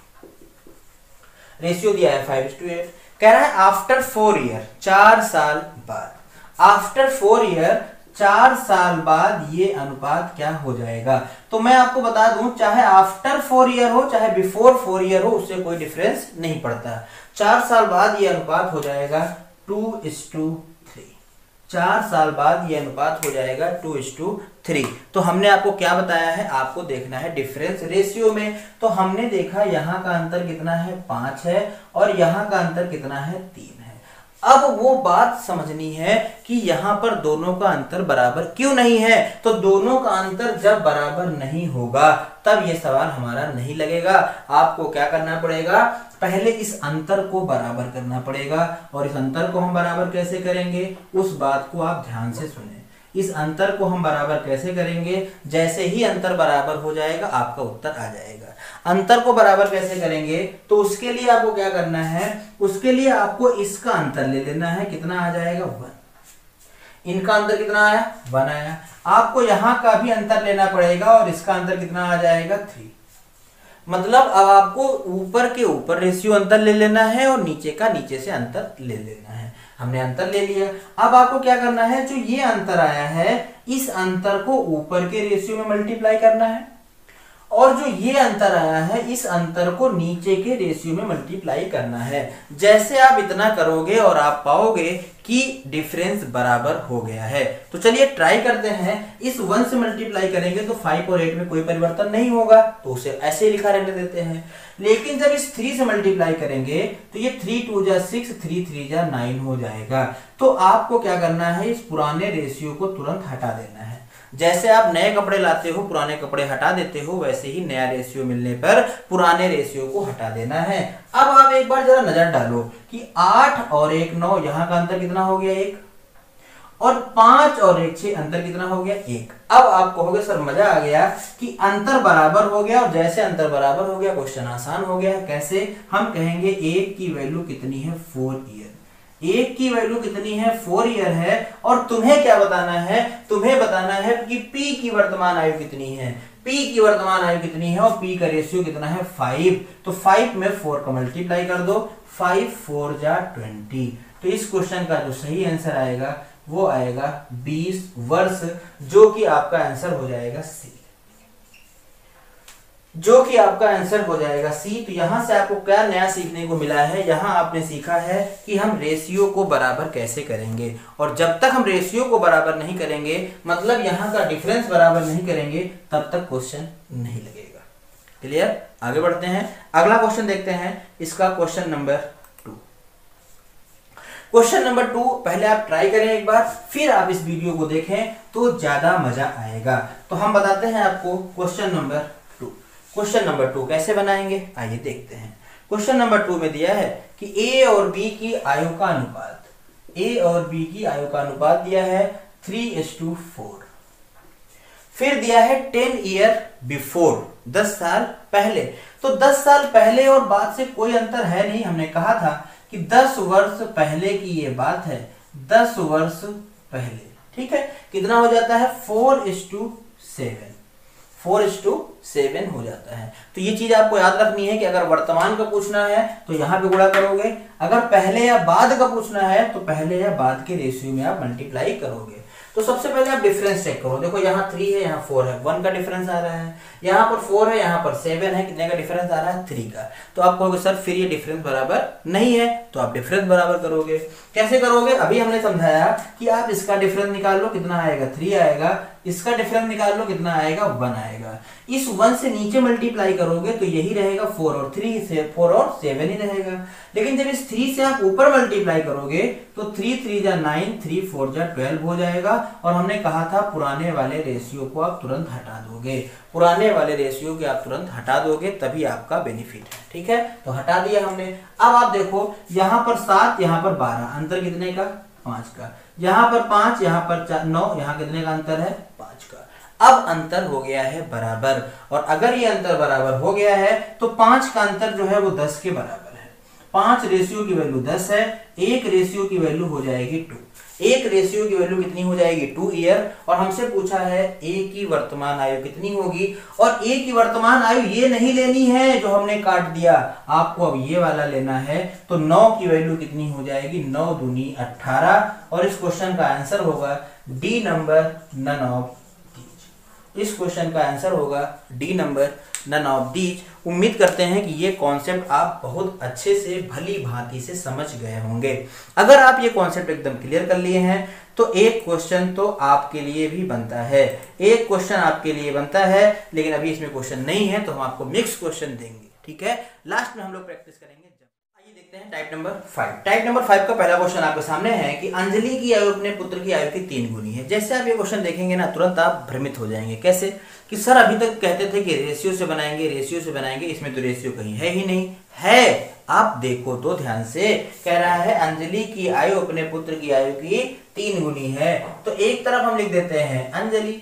रेशियो दिया है 5:8। कह रहा है आफ्टर 4 ईयर, 4 साल बाद, आफ्टर 4 ईयर 4 साल बाद ये अनुपात क्या हो जाएगा। तो मैं आपको बता दूं, चाहे आफ्टर 4 ईयर हो चाहे बिफोर 4 ईयर हो, उससे कोई डिफरेंस नहीं पड़ता। 4 साल बाद ये अनुपात हो जाएगा 2:3। 4 साल बाद ये अनुपात हो जाएगा 2:3। तो हमने आपको क्या बताया है, आपको देखना है डिफरेंस रेशियो में। तो हमने देखा यहाँ का अंतर कितना है, 5 है, और यहाँ का अंतर कितना है, 3 है। अब वो बात समझनी है कि यहाँ पर दोनों का अंतर बराबर क्यों नहीं है। तो दोनों का अंतर जब बराबर नहीं होगा तब ये सवाल हमारा नहीं लगेगा। आपको क्या करना पड़ेगा, पहले इस अंतर को बराबर करना पड़ेगा। और इस अंतर को हम बराबर कैसे करेंगे, उस बात को आप ध्यान से सुने। इस अंतर को हम बराबर कैसे करेंगे, जैसे ही अंतर बराबर हो जाएगा आपका उत्तर आ जाएगा। अंतर को बराबर कैसे करेंगे, तो उसके लिए आपको क्या करना है, उसके लिए आपको इसका अंतर ले लेना है। कितना आ जाएगा 1। इनका अंतर कितना आया 1 आया। आपको यहां का भी अंतर लेना पड़ेगा और इसका अंतर कितना आ जाएगा 3। मतलब अब आपको ऊपर के ऊपर रेशियो अंतर ले लेना है और नीचे का नीचे से अंतर ले लेना है। हमने अंतर ले लिया। अब आपको क्या करना है, जो ये अंतर आया है इस अंतर को ऊपर के रेशियो में मल्टीप्लाई करना है और जो ये अंतर आया है इस अंतर को नीचे के रेशियो में मल्टीप्लाई करना है। जैसे आप इतना करोगे और आप पाओगे कि डिफरेंस बराबर हो गया है। तो चलिए ट्राई करते हैं। इस 1 से मल्टीप्लाई करेंगे तो 5 और 8 में कोई परिवर्तन नहीं होगा, तो उसे ऐसे ही लिखा रहने देते हैं। लेकिन जब इस 3 से मल्टीप्लाई करेंगे तो ये 3 2 जा 6, 3 3 जा 9 हो जाएगा। तो आपको क्या करना है, इस पुराने रेशियो को तुरंत हटा देना है। जैसे आप नए कपड़े लाते हो, पुराने कपड़े हटा देते हो, वैसे ही नया रेशियो मिलने पर पुराने रेशियो को हटा देना है। अब आप एक बार जरा नजर डालो कि 8 और 1 9, यहां का अंतर कितना हो गया 1, और 5 और 1 6, अंतर कितना हो गया 1। अब आप कहोगे सर मजा आ गया कि अंतर बराबर हो गया, और जैसे अंतर बराबर हो गया क्वेश्चन आसान हो गया। कैसे, हम कहेंगे 1 की वैल्यू कितनी है 4 ईयर। 1 की वैल्यू कितनी है 4 ईयर है, और तुम्हें क्या बताना है, तुम्हें बताना है कि P की वर्तमान आयु कितनी है। P की वर्तमान आयु कितनी है और P का रेशियो कितना है 5। तो 5 में 4 का मल्टीप्लाई कर दो, 5 4 जा 20। तो इस क्वेश्चन का जो सही आंसर आएगा वो आएगा 20 वर्ष, जो कि आपका आंसर हो जाएगा सी, जो कि आपका आंसर हो जाएगा सी। तो यहां से आपको क्या नया सीखने को मिला है, यहां आपने सीखा है कि हम रेशियो को बराबर कैसे करेंगे, और जब तक हम रेशियो को बराबर नहीं करेंगे, मतलब यहां का डिफरेंस बराबर नहीं करेंगे, तब तक क्वेश्चन नहीं लगेगा। क्लियर, आगे बढ़ते हैं। अगला क्वेश्चन देखते हैं, इसका क्वेश्चन नंबर 2। क्वेश्चन नंबर 2 पहले आप ट्राई करें एक बार, फिर आप इस वीडियो को देखें तो ज्यादा मजा आएगा। तो हम बताते हैं आपको क्वेश्चन नंबर 2। क्वेश्चन नंबर 2 कैसे बनाएंगे, आइए देखते हैं। क्वेश्चन नंबर 2 में दिया है कि ए और बी की आयु का अनुपात, ए और बी की आयु का अनुपात दिया है 3:4। फिर दिया है 10 ईयर बिफोर, 10 साल पहले। तो 10 साल पहले और बाद से कोई अंतर है नहीं। हमने कहा था कि 10 वर्ष पहले की ये बात है, 10 वर्ष पहले, ठीक है। कितना हो जाता है 4:7, 4:7 हो जाता है। तो ये चीज आपको याद रखनी है कि अगर वर्तमान का पूछना है तो यहां पे गुणा करोगे, अगर पहले या बाद का पूछना है तो पहले या बाद के रेशियो में आप मल्टीप्लाई करोगे। तो सबसे पहले आप डिफरेंस चेक करो। देखो यहाँ 3 है, यहाँ 4 है, 1 का डिफरेंस आ रहा है, यहाँ पर 4 है, यहाँ पर 7 है, कितने का डिफरेंस आ रहा है 3 का। तो आप कहोगे सर फिर ये डिफरेंस बराबर नहीं है, तो आप डिफरेंस बराबर करोगे। कैसे करोगे, अभी हमने समझाया कि आप इसका डिफरेंस निकाल लो, कितना आएगा 3 आएगा, इसका डिफरेंस निकाल लो, कितना आएगा 1 आएगा। इस 1 से नीचे मल्टीप्लाई करोगे तो यही रहेगा 4 और 3 से 4 और 7 ही रहेगा। लेकिन जब इस 3 से आप ऊपर मल्टीप्लाई करोगे तो 3 3 जा 9, 3 4 जा 12 हो जाएगा। और हमने कहा था पुराने वाले रेशियो को आप तुरंत हटा दोगे, पुराने वाले रेशियो के आप तुरंत हटा दोगे, तभी आपका बेनिफिट है, ठीक है। तो हटा दिया हमने। अब आप देखो यहाँ पर 7, यहाँ पर 12, अंतर कितने का 5 का, यहाँ पर 5, यहाँ पर 9, यहाँ कितने का अंतर है 5 का। अब अंतर हो गया है बराबर, और अगर ये अंतर बराबर हो गया है तो 5 का अंतर जो है वो 10 के बराबर है। 5 रेशियो की वैल्यू 10 है, 1 रेशियो की वैल्यू हो जाएगी 2। 1 रेशियो की वैल्यू कितनी हो जाएगी 2 ईयर। और हमसे पूछा है ए की वर्तमान आयु कितनी होगी, और ए की वर्तमान आयु ये नहीं लेनी है जो हमने काट दिया, आपको अब ये वाला लेना है। तो 9 की वैल्यू कितनी हो जाएगी 9 दूनी 18, और इस क्वेश्चन का आंसर होगा D number none of these. इस क्वेश्चन का आंसर होगा D number none of these. उम्मीद करते हैं कि ये कॉन्सेप्ट आप बहुत अच्छे से भली भांति से समझ गए होंगे। अगर आप ये कॉन्सेप्ट एकदम क्लियर कर लिए हैं तो एक क्वेश्चन तो आपके लिए भी बनता है, एक क्वेश्चन आपके लिए बनता है, लेकिन अभी इसमें क्वेश्चन नहीं है तो हम आपको मिक्स क्वेश्चन देंगे, ठीक है। लास्ट में हम लोग प्रैक्टिस करेंगे। आइए देखते हैं टाइप नंबर 5। टाइप नंबर 5 का पहला क्वेश्चन आपके सामने है कि अंजलि की आयु अपने पुत्र की आयु की 3 गुनी है। जैसे आप ये क्वेश्चन देखेंगे ना, तुरंत आप भ्रमित हो जाएंगे। कैसे कि सर अभी तक कहते थे कि रेशियो से बनाएंगे, रेशियो से बनाएंगे, इसमें तो रेशियो कहीं है ही नहीं। है, आप देखो तो ध्यान से, कह रहा है अंजलि की आयु अपने पुत्र की आयु की 3 गुनी है। तो एक तरफ हम लिख देते हैं अंजलि,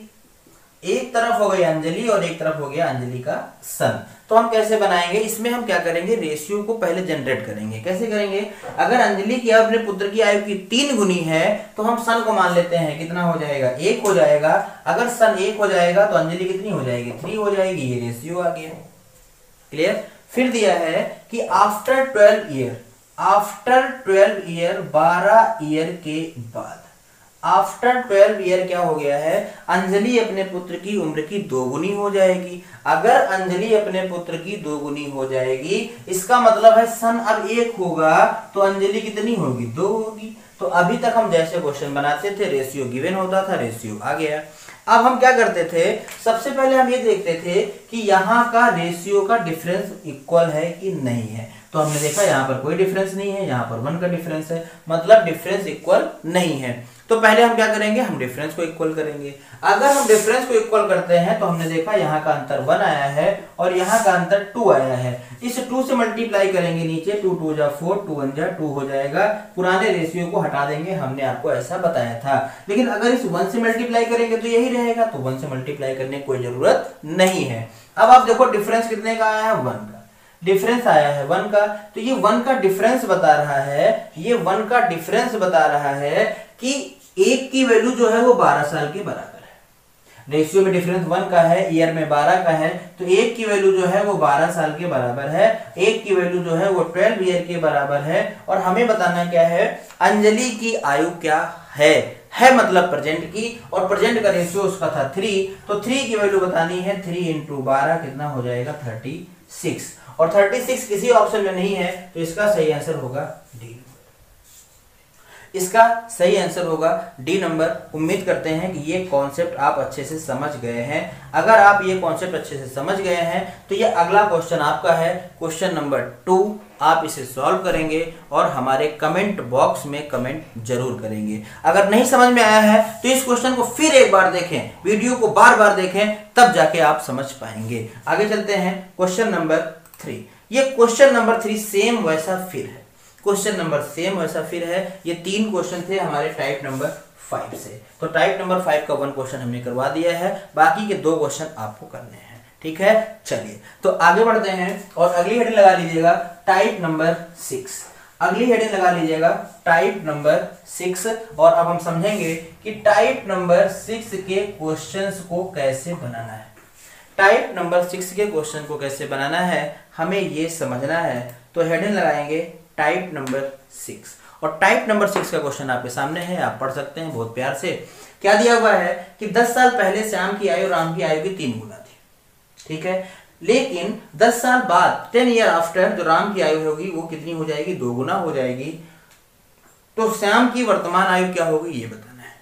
एक तरफ हो गई अंजलि और एक तरफ हो गया अंजलि का सन। तो हम कैसे बनाएंगे, इसमें हम क्या करेंगे, रेशियो को पहले जनरेट करेंगे। कैसे करेंगे, अगर अंजलि की आयु अपने पुत्र की आयु की 3 गुनी है तो हम सन को मान लेते हैं, कितना हो जाएगा, 1 हो जाएगा। अगर सन 1 हो जाएगा तो अंजलि कितनी हो जाएगी, 3 हो जाएगी। ये रेशियो आ गया, क्लियर। फिर दिया है कि after 12 year, after 12 year 12 year के बाद, आफ्टर 12 ईयर क्या हो गया है, अंजलि अपने पुत्र की उम्र की 2 गुनी हो जाएगी। अगर अंजलि अपने पुत्र की 2 गुनी हो जाएगी, इसका मतलब है सन अब 1 होगा तो अंजलि कितनी होगी, 2 होगी। तो अभी तक हम जैसे क्वेश्चन बनाते थे, रेशियो गिवन होता था, रेशियो आ गया। अब हम क्या करते थे, सबसे पहले हम ये देखते थे कि यहाँ का रेशियो का डिफरेंस इक्वल है कि नहीं है। तो हमने देखा यहाँ पर कोई डिफरेंस नहीं है, यहाँ पर 1 का डिफरेंस है, मतलब डिफरेंस इक्वल नहीं है। तो पहले हम क्या करेंगे, हम डिफरेंस को इक्वल करेंगे। अगर हम डिफरेंस को इक्वल करते हैं तो हमने देखा यहाँ का अंतर 1 आया है और यहाँ का अंतर 2 आया है। इस 2 से मल्टीप्लाई करेंगे नीचे, 2 2 जा 4, 2 1 जा 2 हो जाएगा। पुराने रेशियो को हटा देंगे, हमने आपको ऐसा बताया था। लेकिन अगर इस 1 से मल्टीप्लाई करेंगे तो यही रहेगा, तो 1 से मल्टीप्लाई करने की कोई जरूरत नहीं है। अब आप देखो डिफरेंस कितने का आया है, 1 का डिफरेंस आया है, 1 का। तो ये 1 का डिफरेंस बता रहा है, ये 1 का डिफरेंस बता रहा है कि 1 की वैल्यू जो है वो 12 साल के बराबर है। रेशियो में डिफरेंस 1 का है, ईयर में 12 का है, तो 1 की वैल्यू जो है वो 12 साल के बराबर है। 1 की वैल्यू जो है वो 12 ईयर के बराबर है। और हमें बताना क्या है, अंजलि की आयु क्या है मतलब प्रेजेंट की, और प्रेजेंट का रेशियो उसका था 3, तो 3 की वैल्यू बतानी है। 3 × 12 कितना हो जाएगा, 36। और 36 किसी ऑप्शन में नहीं है, तो इसका सही आंसर होगा डी। इसका सही आंसर होगा डी नंबर। उम्मीद करते हैं कि ये कॉन्सेप्ट आप अच्छे से समझ गए हैं। अगर आप ये कॉन्सेप्ट अच्छे से समझ गए हैं तो ये अगला क्वेश्चन आपका है, क्वेश्चन नंबर 2। आप इसे सॉल्व करेंगे और हमारे कमेंट बॉक्स में कमेंट जरूर करेंगे। अगर नहीं समझ में आया है तो इस क्वेश्चन को फिर एक बार देखें, वीडियो को बार बार देखें, तब जाके आप समझ पाएंगे। आगे चलते हैं, क्वेश्चन नंबर 3। ये क्वेश्चन नंबर 3 सेम वैसा फिर है, क्वेश्चन नंबर सेम वैसा फिर है। ये 3 क्वेश्चन थे हमारे टाइप नंबर 5 से। तो टाइप नंबर 5 का 1 क्वेश्चन हमने करवा दिया है, बाकी के 2 क्वेश्चन आपको करने हैं, ठीक है। चलिए तो आगे बढ़ते हैं और अगली हेडिंग लगा लीजिएगा टाइप नंबर 6। अगली हेडिंग लगा लीजिएगा टाइप नंबर 6। और अब हम समझेंगे कि टाइप नंबर 6 के क्वेश्चंस को कैसे बनाना है। टाइप नंबर 6 के क्वेश्चन को कैसे बनाना है हमें ये समझना है। तो हेडिंग लगाएंगे टाइप नंबर 6। और टाइप नंबर 6 का क्वेश्चन आपके सामने है, आप पढ़ सकते हैं बहुत प्यार से। क्या दिया हुआ है कि 10 साल पहले श्याम की आयु राम की आयु की 3 गुना थी, ठीक है। लेकिन 10 साल बाद 10 ईयर आफ्टर जो राम की आयु होगी वो कितनी हो जाएगी, 2 गुना हो जाएगी। तो श्याम की वर्तमान आयु क्या होगी ये बताना है।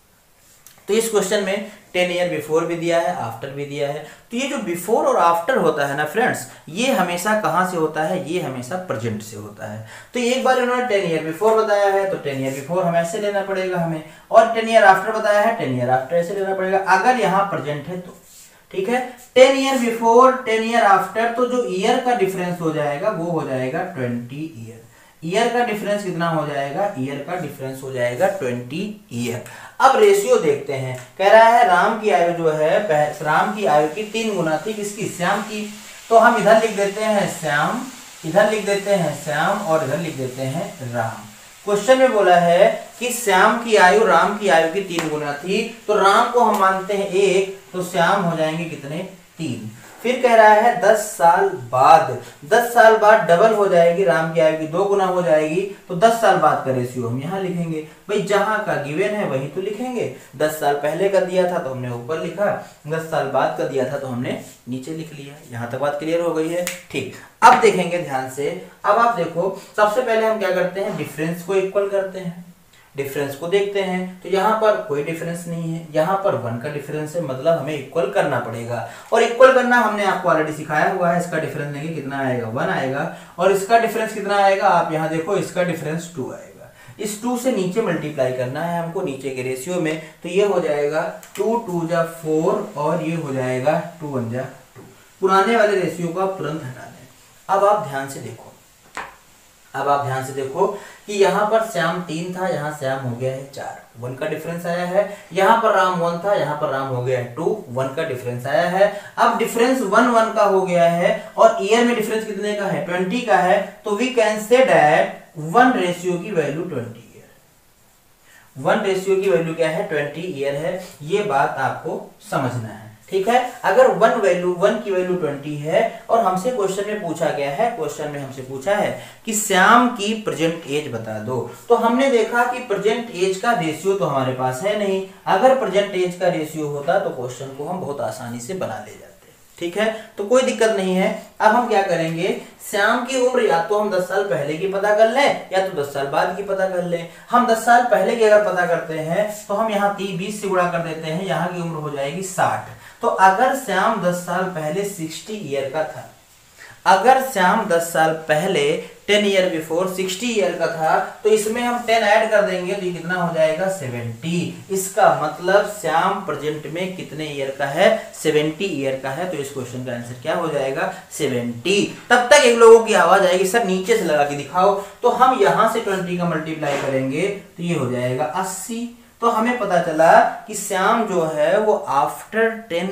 तो इस क्वेश्चन में 10 ईयर बिफोर भी दिया है, आफ्टर भी दिया है। तो ये जो बिफोर और आफ्टर होता है ना फ्रेंड्स, ये हमेशा कहां से होता है, ये हमेशा प्रेजेंट से होता है। तो एक बार इन्होंने 10 ईयर बिफोर बताया है तो 10 ईयर बिफोर हम ऐसे लेना पड़ेगा हमें, और 10 ईयर आफ्टर बताया है 10 ईयर आफ्टर ऐसे लेना पड़ेगा, अगर यहाँ प्रेजेंट है तो, ठीक है। 10 ईयर बिफोर 10 ईयर आफ्टर, तो जो ईयर का डिफरेंस हो जाएगा वो हो जाएगा 20 ईयर। ईयर का डिफरेंस कितना हो जाएगा, ईयर का डिफरेंस हो जाएगा 20 ईयर। अब रेशियो देखते हैं, कह रहा है राम की आयु जो है, राम की आयु की 3 गुना थी किसकी, श्याम की। तो हम इधर लिख देते हैं श्याम, इधर लिख देते हैं श्याम, और इधर लिख देते हैं राम। क्वेश्चन में बोला है कि श्याम की आयु राम की आयु की 3 गुना थी, तो राम को हम मानते हैं 1, तो श्याम हो जाएंगे कितने, 3। फिर कह रहा है 10 साल बाद, 10 साल बाद डबल हो जाएगी, राम की आयु की 2 गुना हो जाएगी। तो 10 साल बाद का रेशियो हम यहाँ लिखेंगे, भाई जहां का गिवन है वही तो लिखेंगे। 10 साल पहले का दिया था तो हमने ऊपर लिखा, 10 साल बाद का दिया था तो हमने नीचे लिख लिया। यहाँ तक बात क्लियर हो गई है, ठीक। अब देखेंगे ध्यान से। अब आप देखो, सबसे पहले हम क्या करते हैं, डिफरेंस को इक्वल करते हैं। डिफरेंस को देखते हैं तो यहाँ पर कोई डिफरेंस नहीं है, यहाँ पर 1 का डिफरेंस है, मतलब हमें इक्वल करना पड़ेगा। और इक्वल करना हमने आपको ऑलरेडी सिखाया हुआ है। इसका डिफरेंस लेंगे कितना आएगा 1 आएगा, और इसका डिफरेंस कितना आएगा आप यहाँ देखो, इसका डिफरेंस 2 आएगा। इस 2 से नीचे मल्टीप्लाई करना है हमको नीचे के रेशियो में, तो ये हो जाएगा 2 2 जा 4 और ये हो जाएगा 2 1 जा 2। पुराने वाले रेशियो को आप तुरंत हटा दें। अब आप ध्यान से देखो, कि यहाँ पर श्याम 3 था, यहाँ श्याम हो गया है 4, 1 का डिफरेंस आया है। यहाँ पर राम 1 था, यहाँ पर राम हो गया है 2, 1 का डिफरेंस आया है। अब डिफरेंस 1 1 का हो गया है और ईयर में डिफरेंस कितने का है 20 का है, तो we can say that 1 ratio की वैल्यू 20 ईयर, 1 रेशियो की वैल्यू क्या है 20 ईयर है। ये बात आपको समझना है, ठीक है। अगर 1 की वैल्यू 20 है और हमसे क्वेश्चन में पूछा गया है, क्वेश्चन में हमसे पूछा है कि श्याम की प्रेजेंट एज बता दो, तो हमने देखा कि प्रेजेंट एज का रेशियो तो हमारे पास है नहीं। अगर प्रेजेंट एज का रेशियो होता तो क्वेश्चन को हम बहुत आसानी से बना ले जाते, ठीक है, तो कोई दिक्कत नहीं है। अब हम क्या करेंगे, श्याम की उम्र या तो हम 10 साल पहले की पता कर लें या तो 10 साल बाद की पता कर लें। हम 10 साल पहले की अगर पता करते हैं तो हम यहाँ 20 से गुणा कर देते हैं, यहाँ की उम्र हो जाएगी 60। तो अगर श्याम 10 साल पहले 60 ईयर का था, अगर श्याम 10 साल पहले 10 ईयर बिफोर 60 ईयर का था, तो इसमें हम 10 ऐड कर देंगे तो ये कितना हो जाएगा 70। इसका मतलब श्याम प्रेजेंट में कितने ईयर का है 70 ईयर का है। तो इस क्वेश्चन का आंसर क्या हो जाएगा 70। तब तक एक लोगों की आवाज आएगी सर नीचे से लगा के दिखाओ, तो हम यहां से 20 का मल्टीप्लाई करेंगे तो ये हो जाएगा 80। तो हमें पता चला कि श्याम जो है वो आफ्टर 10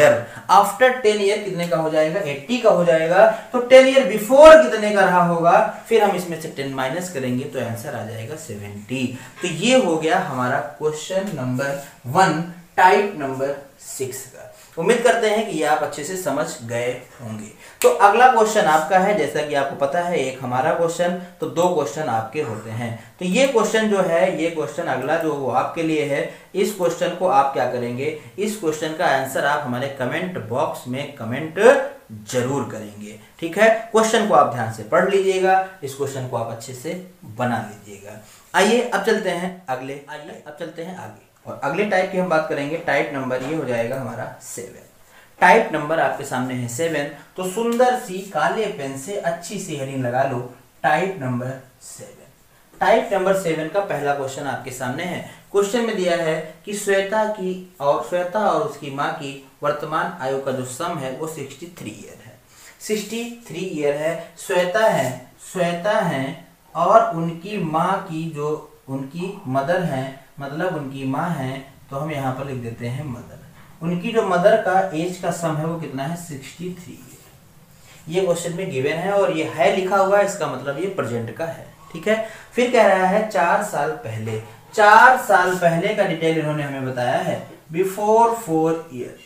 ईयर कितने का हो जाएगा 80 का हो जाएगा। तो 10 ईयर बिफोर कितने का रहा होगा, फिर हम इसमें से 10 माइनस करेंगे तो आंसर आ जाएगा 70। तो ये हो गया हमारा क्वेश्चन नंबर 1 टाइप नंबर 6 का। उम्मीद करते हैं कि ये आप अच्छे से समझ गए होंगे। तो अगला क्वेश्चन आपका है, जैसा कि आपको पता है एक हमारा क्वेश्चन तो 2 क्वेश्चन आपके होते हैं। तो ये क्वेश्चन जो है, ये क्वेश्चन अगला जो वो आपके लिए है। इस क्वेश्चन को आप क्या करेंगे, इस क्वेश्चन का आंसर आप हमारे कमेंट बॉक्स में कमेंट जरूर करेंगे, ठीक है। क्वेश्चन को आप ध्यान से पढ़ लीजिएगा, इस क्वेश्चन को आप अच्छे से बना लीजिएगा। आइए अब चलते हैं आगे और अगले टाइप की हम बात करेंगे। टाइप नंबर ये हो जाएगा हमारा 7। टाइप नंबर आपके सामने है 7। तो सुंदर सी काले पेन से अच्छी सी हेडिंग लगा लो, टाइप नंबर 7। टाइप नंबर 7 का पहला क्वेश्चन आपके सामने है। क्वेश्चन में दिया है कि श्वेता और उसकी माँ की वर्तमान आयु का जो सम है वो 63 ईयर है। 63 ईयर है। श्वेता है और उनकी माँ की जो उनकी मदर है, मतलब उनकी माँ है, तो हम यहाँ पर लिख देते हैं मदर। उनकी जो मदर का एज का सम है वो कितना है 63 ईयर। ये क्वेश्चन में गिवन है और ये है लिखा हुआ है, इसका मतलब ये प्रेजेंट का है, ठीक है। फिर कह रहा है 4 साल पहले, 4 साल पहले का डिटेल इन्होंने हमें बताया है बिफोर 4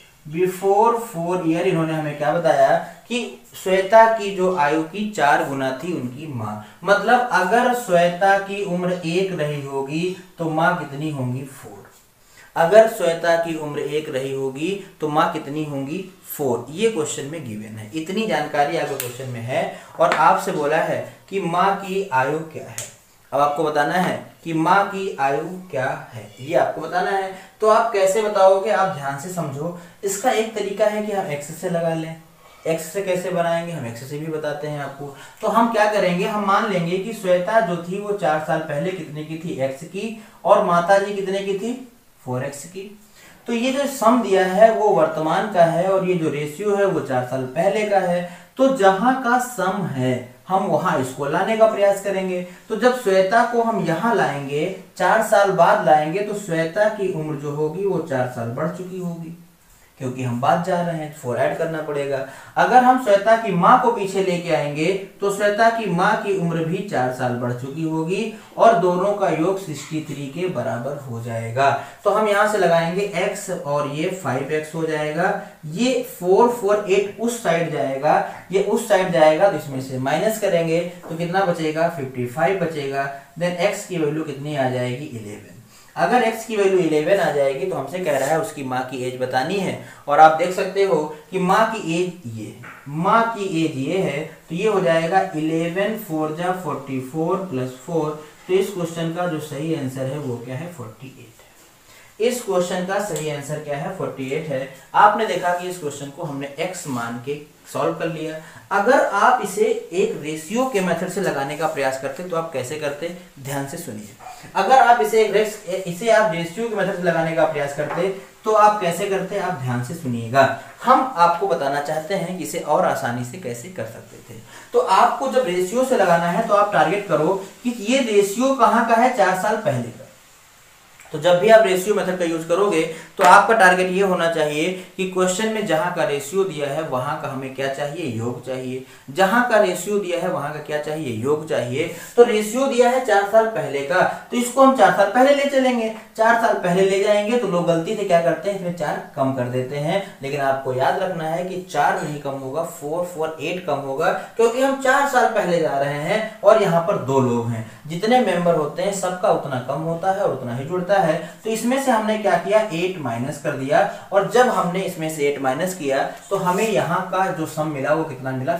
ईयर इन्होंने हमें क्या बताया कि श्वेता की जो आयु की 4 गुना थी उनकी माँ। मतलब अगर श्वेता की उम्र 1 रही होगी तो माँ कितनी होंगी 4। अगर श्वेता की उम्र 1 रही होगी तो माँ कितनी होंगी 4। ये क्वेश्चन में गिवन है, इतनी जानकारी आपके क्वेश्चन में है। और आपसे बोला है कि माँ की आयु क्या है। अब आपको बताना है कि माँ की आयु क्या है, ये आपको बताना है। तो आप कैसे बताओगे, आप ध्यान से समझो। इसका एक तरीका है कि हम एक्स से लगा लें। एक्स से कैसे बनाएंगे, हम एक्स से भी बताते हैं आपको। तो हम क्या करेंगे, हम मान लेंगे कि श्वेता जो थी वो 4 साल पहले कितने की थी, एक्स की, और माता जी कितने की थी 4x की। तो ये जो सम दिया है वो वर्तमान का है और ये जो रेशियो है वो 4 साल पहले का है। तो जहां का सम है हम वहां इसको लाने का प्रयास करेंगे। तो जब श्वेता को हम यहाँ लाएंगे, 4 साल बाद लाएंगे, तो श्वेता की उम्र जो होगी वो 4 साल बढ़ चुकी होगी, क्योंकि हम बाद जा रहे हैं, 4 ऐड करना पड़ेगा। अगर हम श्वेता की माँ को पीछे लेके आएंगे तो श्वेता की माँ की उम्र भी 4 साल बढ़ चुकी होगी और दोनों का योग 63 के बराबर हो जाएगा। तो हम यहाँ से लगाएंगे x और ये 5x हो जाएगा। ये 4 उस साइड जाएगा, ये उस साइड जाएगा, तो इसमें से माइनस करेंगे तो कितना बचेगा 55 बचेगा। देन x की वैल्यू कितनी आ जाएगी 11। अगर x की वैल्यू 11 आ जाएगी तो हमसे कह रहा है उसकी माँ की एज बतानी है। और आप देख सकते हो कि माँ की एज ये है, माँ की एज ये है, तो ये हो जाएगा 11 4 जा 44 प्लस 4 तो इस क्वेश्चन का जो सही आंसर है वो क्या है 48 है। इस क्वेश्चन का सही आंसर क्या है 48 है। आपने देखा कि इस क्वेश्चन को हमने x मान के सॉल्व कर लिया। अगर आप इसे एक रेशियो के मेथड से लगाने का प्रयास करते तो आप कैसे करते, ध्यान से सुनिए। अगर आप इसे आप रेशियो के मेथड से लगाने का प्रयास करते तो आप कैसे करते, आप ध्यान से सुनिएगा। हम आपको बताना चाहते हैं कि इसे और आसानी से कैसे कर सकते थे। तो आपको जब रेशियो से लगाना है तो आप टारगेट करो कि ये रेशियो कहाँ का है, 4 साल पहले का। तो जब भी आप रेशियो मेथड का यूज करोगे तो आपका टारगेट ये होना चाहिए कि क्वेश्चन में जहां का रेशियो दिया है वहां का हमें क्या चाहिए, योग चाहिए। जहां का रेशियो दिया है वहां का क्या चाहिए, योग चाहिए। तो रेशियो दिया है 4 साल पहले का, तो इसको हम 4 साल पहले ले चलेंगे। 4 साल पहले ले जाएंगे तो लोग गलती से क्या करते हैं, इसमें 4 कम कर देते हैं। लेकिन आपको याद रखना है कि 4 नहीं कम होगा, 4 कम होगा, क्योंकि हम 4 साल पहले जा रहे हैं और यहाँ पर 2 लोग हैं। जितने मेंबर होते हैं सबका उतना कम होता है और उतना ही जुड़ता है। तो इसमें से हमने क्या किया, 8 माइनस कर दिया। और जब हमने इसमें से 8 माइनस किया तो हमें यहाँ का जो सम मिला वो कितना मिला,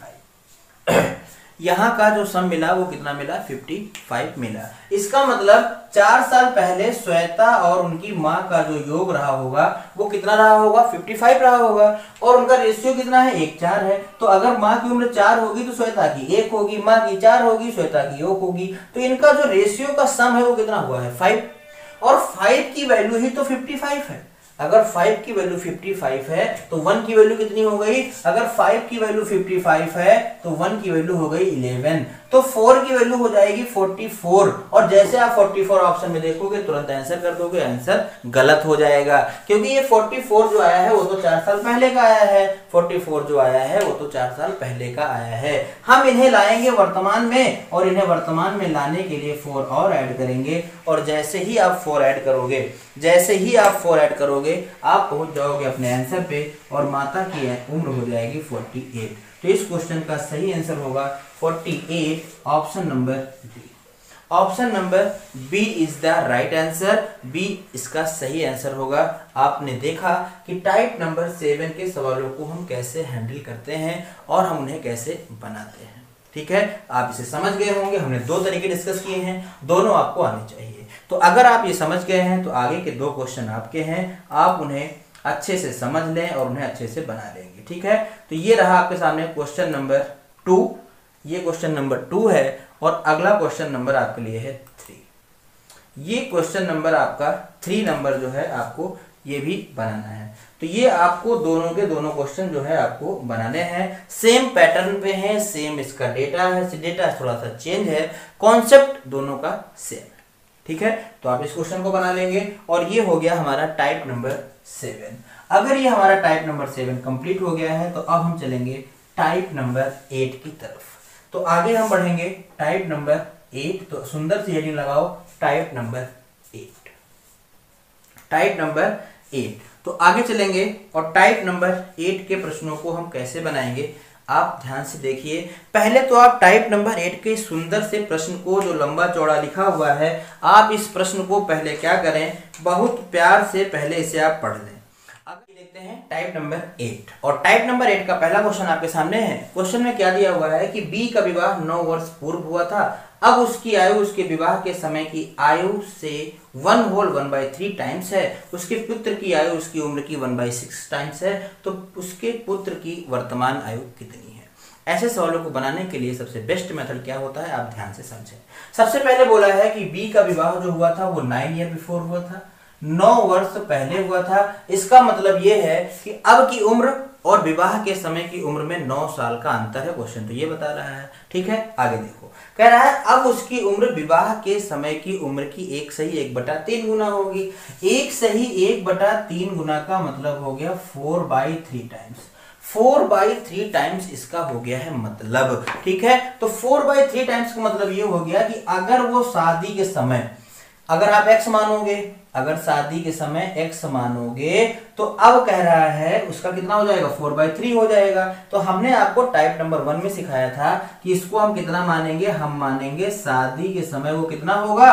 55। यहाँ का जो सम मिला वो कितना मिला, 55 मिला। इसका मतलब 4 साल पहले श्वेता और उनकी माँ का जो योग रहा होगा वो कितना रहा होगा, 55 रहा होगा। और उनका रेशियो कितना है, 1:4 है। तो अगर माँ की उम्र 4 होगी तो श्वेता की 1 होगी, माँ की 4 होगी, श्वेता की 1 होगी। तो इनका जो रेशियो का सम है वो कितना हुआ है, 5। और 5 की वैल्यू ही तो 55 है। अगर 5 की वैल्यू 55 है तो 1 की वैल्यू कितनी हो गई, अगर 5 की वैल्यू 55 है तो 1 की वैल्यू हो गई 11। तो 4 की वैल्यू हो जाएगी 44। और जैसे आप 44 ऑप्शन में देखोगे तुरंत आंसर कर दोगे, आंसर गलत हो जाएगा, क्योंकि ये 44 जो आया है वो तो 4 साल पहले का आया है। 44 जो आया है वो तो 4 साल पहले का आया है। हम इन्हें लाएंगे वर्तमान में, और इन्हें वर्तमान में लाने के लिए 4 और ऐड करेंगे। और जैसे ही आप 4 ऐड करोगे, आप पहुंच जाओगे अपने आंसर पे, और माता की उम्र हो जाएगी 48। तो इस क्वेश्चन का सही आंसर होगा 48, option number B. Option number B is the right answer. B इसका सही आंसर होगा। आपने देखा कि टाइप नंबर 7 के सवालों को हम कैसे हैंडल करते हैं और हम उन्हें कैसे बनाते हैं। ठीक है, आप इसे समझ गए होंगे। हमने 2 तरीके डिस्कस किए हैं, दोनों आपको आने चाहिए। तो अगर आप ये समझ गए हैं तो आगे के 2 क्वेश्चन आपके हैं, आप उन्हें अच्छे से समझ लें और उन्हें अच्छे से बना लेंगे। ठीक है, तो ये रहा आपके सामने क्वेश्चन नंबर 2। ये क्वेश्चन नंबर 2 है और अगला क्वेश्चन नंबर आपके लिए है 3। ये क्वेश्चन नंबर आपका 3 नंबर जो है आपको ये भी बनाना है। तो ये आपको दोनों के दोनों क्वेश्चन जो है आपको बनाने हैं। सेम पैटर्न पे हैं, सेम इसका डेटा है, डेटा थोड़ा सा चेंज है, कॉन्सेप्ट दोनों का सेम है। ठीक है, तो आप इस क्वेश्चन को बना लेंगे। और ये हो गया हमारा टाइप नंबर 7। अगर ये हमारा टाइप नंबर 7 कंप्लीट हो गया है तो अब हम चलेंगे टाइप नंबर 8 की तरफ। तो आगे हम बढ़ेंगे टाइप नंबर 8। तो सुंदर सी हेडिंग लगाओ, टाइप नंबर 8। Type number 8। तो आगे चलेंगे और टाइप नंबर 8 के प्रश्नों को हम कैसे बनाएंगे आप ध्यान से देखिए। पहले तो आप टाइप नंबर 8 के सुंदर से प्रश्न को, जो लंबा चौड़ा लिखा हुआ है, आप इस प्रश्न को पहले क्या करें, बहुत प्यार से पहले इसे आप पढ़ लें। आगे देखते हैं टाइप नंबर 8। और टाइप नंबर 8 का पहला क्वेश्चन आपके सामने है। क्वेश्चन में क्या दिया हुआ है कि बी का विवाह 9 वर्ष पूर्व हुआ था। अब उसकी आयु उसके विवाह के समय की आयु से 1/3 टाइम्स है। उसके पुत्र की आयु उसकी उम्र की 1/6 टाइम्स है। तो उसके पुत्र की वर्तमान आयु कितनी है। ऐसे सवालों को बनाने के लिए सबसे बेस्ट मेथड क्या होता है, आप ध्यान से समझें। सबसे पहले बोला है कि बी का विवाह जो हुआ था वो 9 ईयर बिफोर हुआ था, 9 वर्ष पहले हुआ था। इसका मतलब ये है कि अब की उम्र और विवाह के समय की उम्र में 9 साल का अंतर है। क्वेश्चन तो ये बता रहा है। ठीक है, आगे देखो, कह रहा है अब उसकी उम्र विवाह के समय की उम्र की 1 सही 1/3 गुना होगी। 1 सही 1/3 गुना का मतलब हो गया 4/3 टाइम्स। 4/3 टाइम्स इसका हो गया है मतलब। ठीक है, तो 4/3 टाइम्स का मतलब ये हो गया कि अगर वो शादी के समय, अगर आप x मानोगे, अगर शादी के समय x मानोगे, तो अब कह रहा है उसका कितना हो जाएगा, 4/3 हो जाएगा। तो हमने आपको टाइप नंबर 1 में सिखाया था कि इसको हम कितना मानेंगे, हम मानेंगे शादी के समय वो कितना होगा,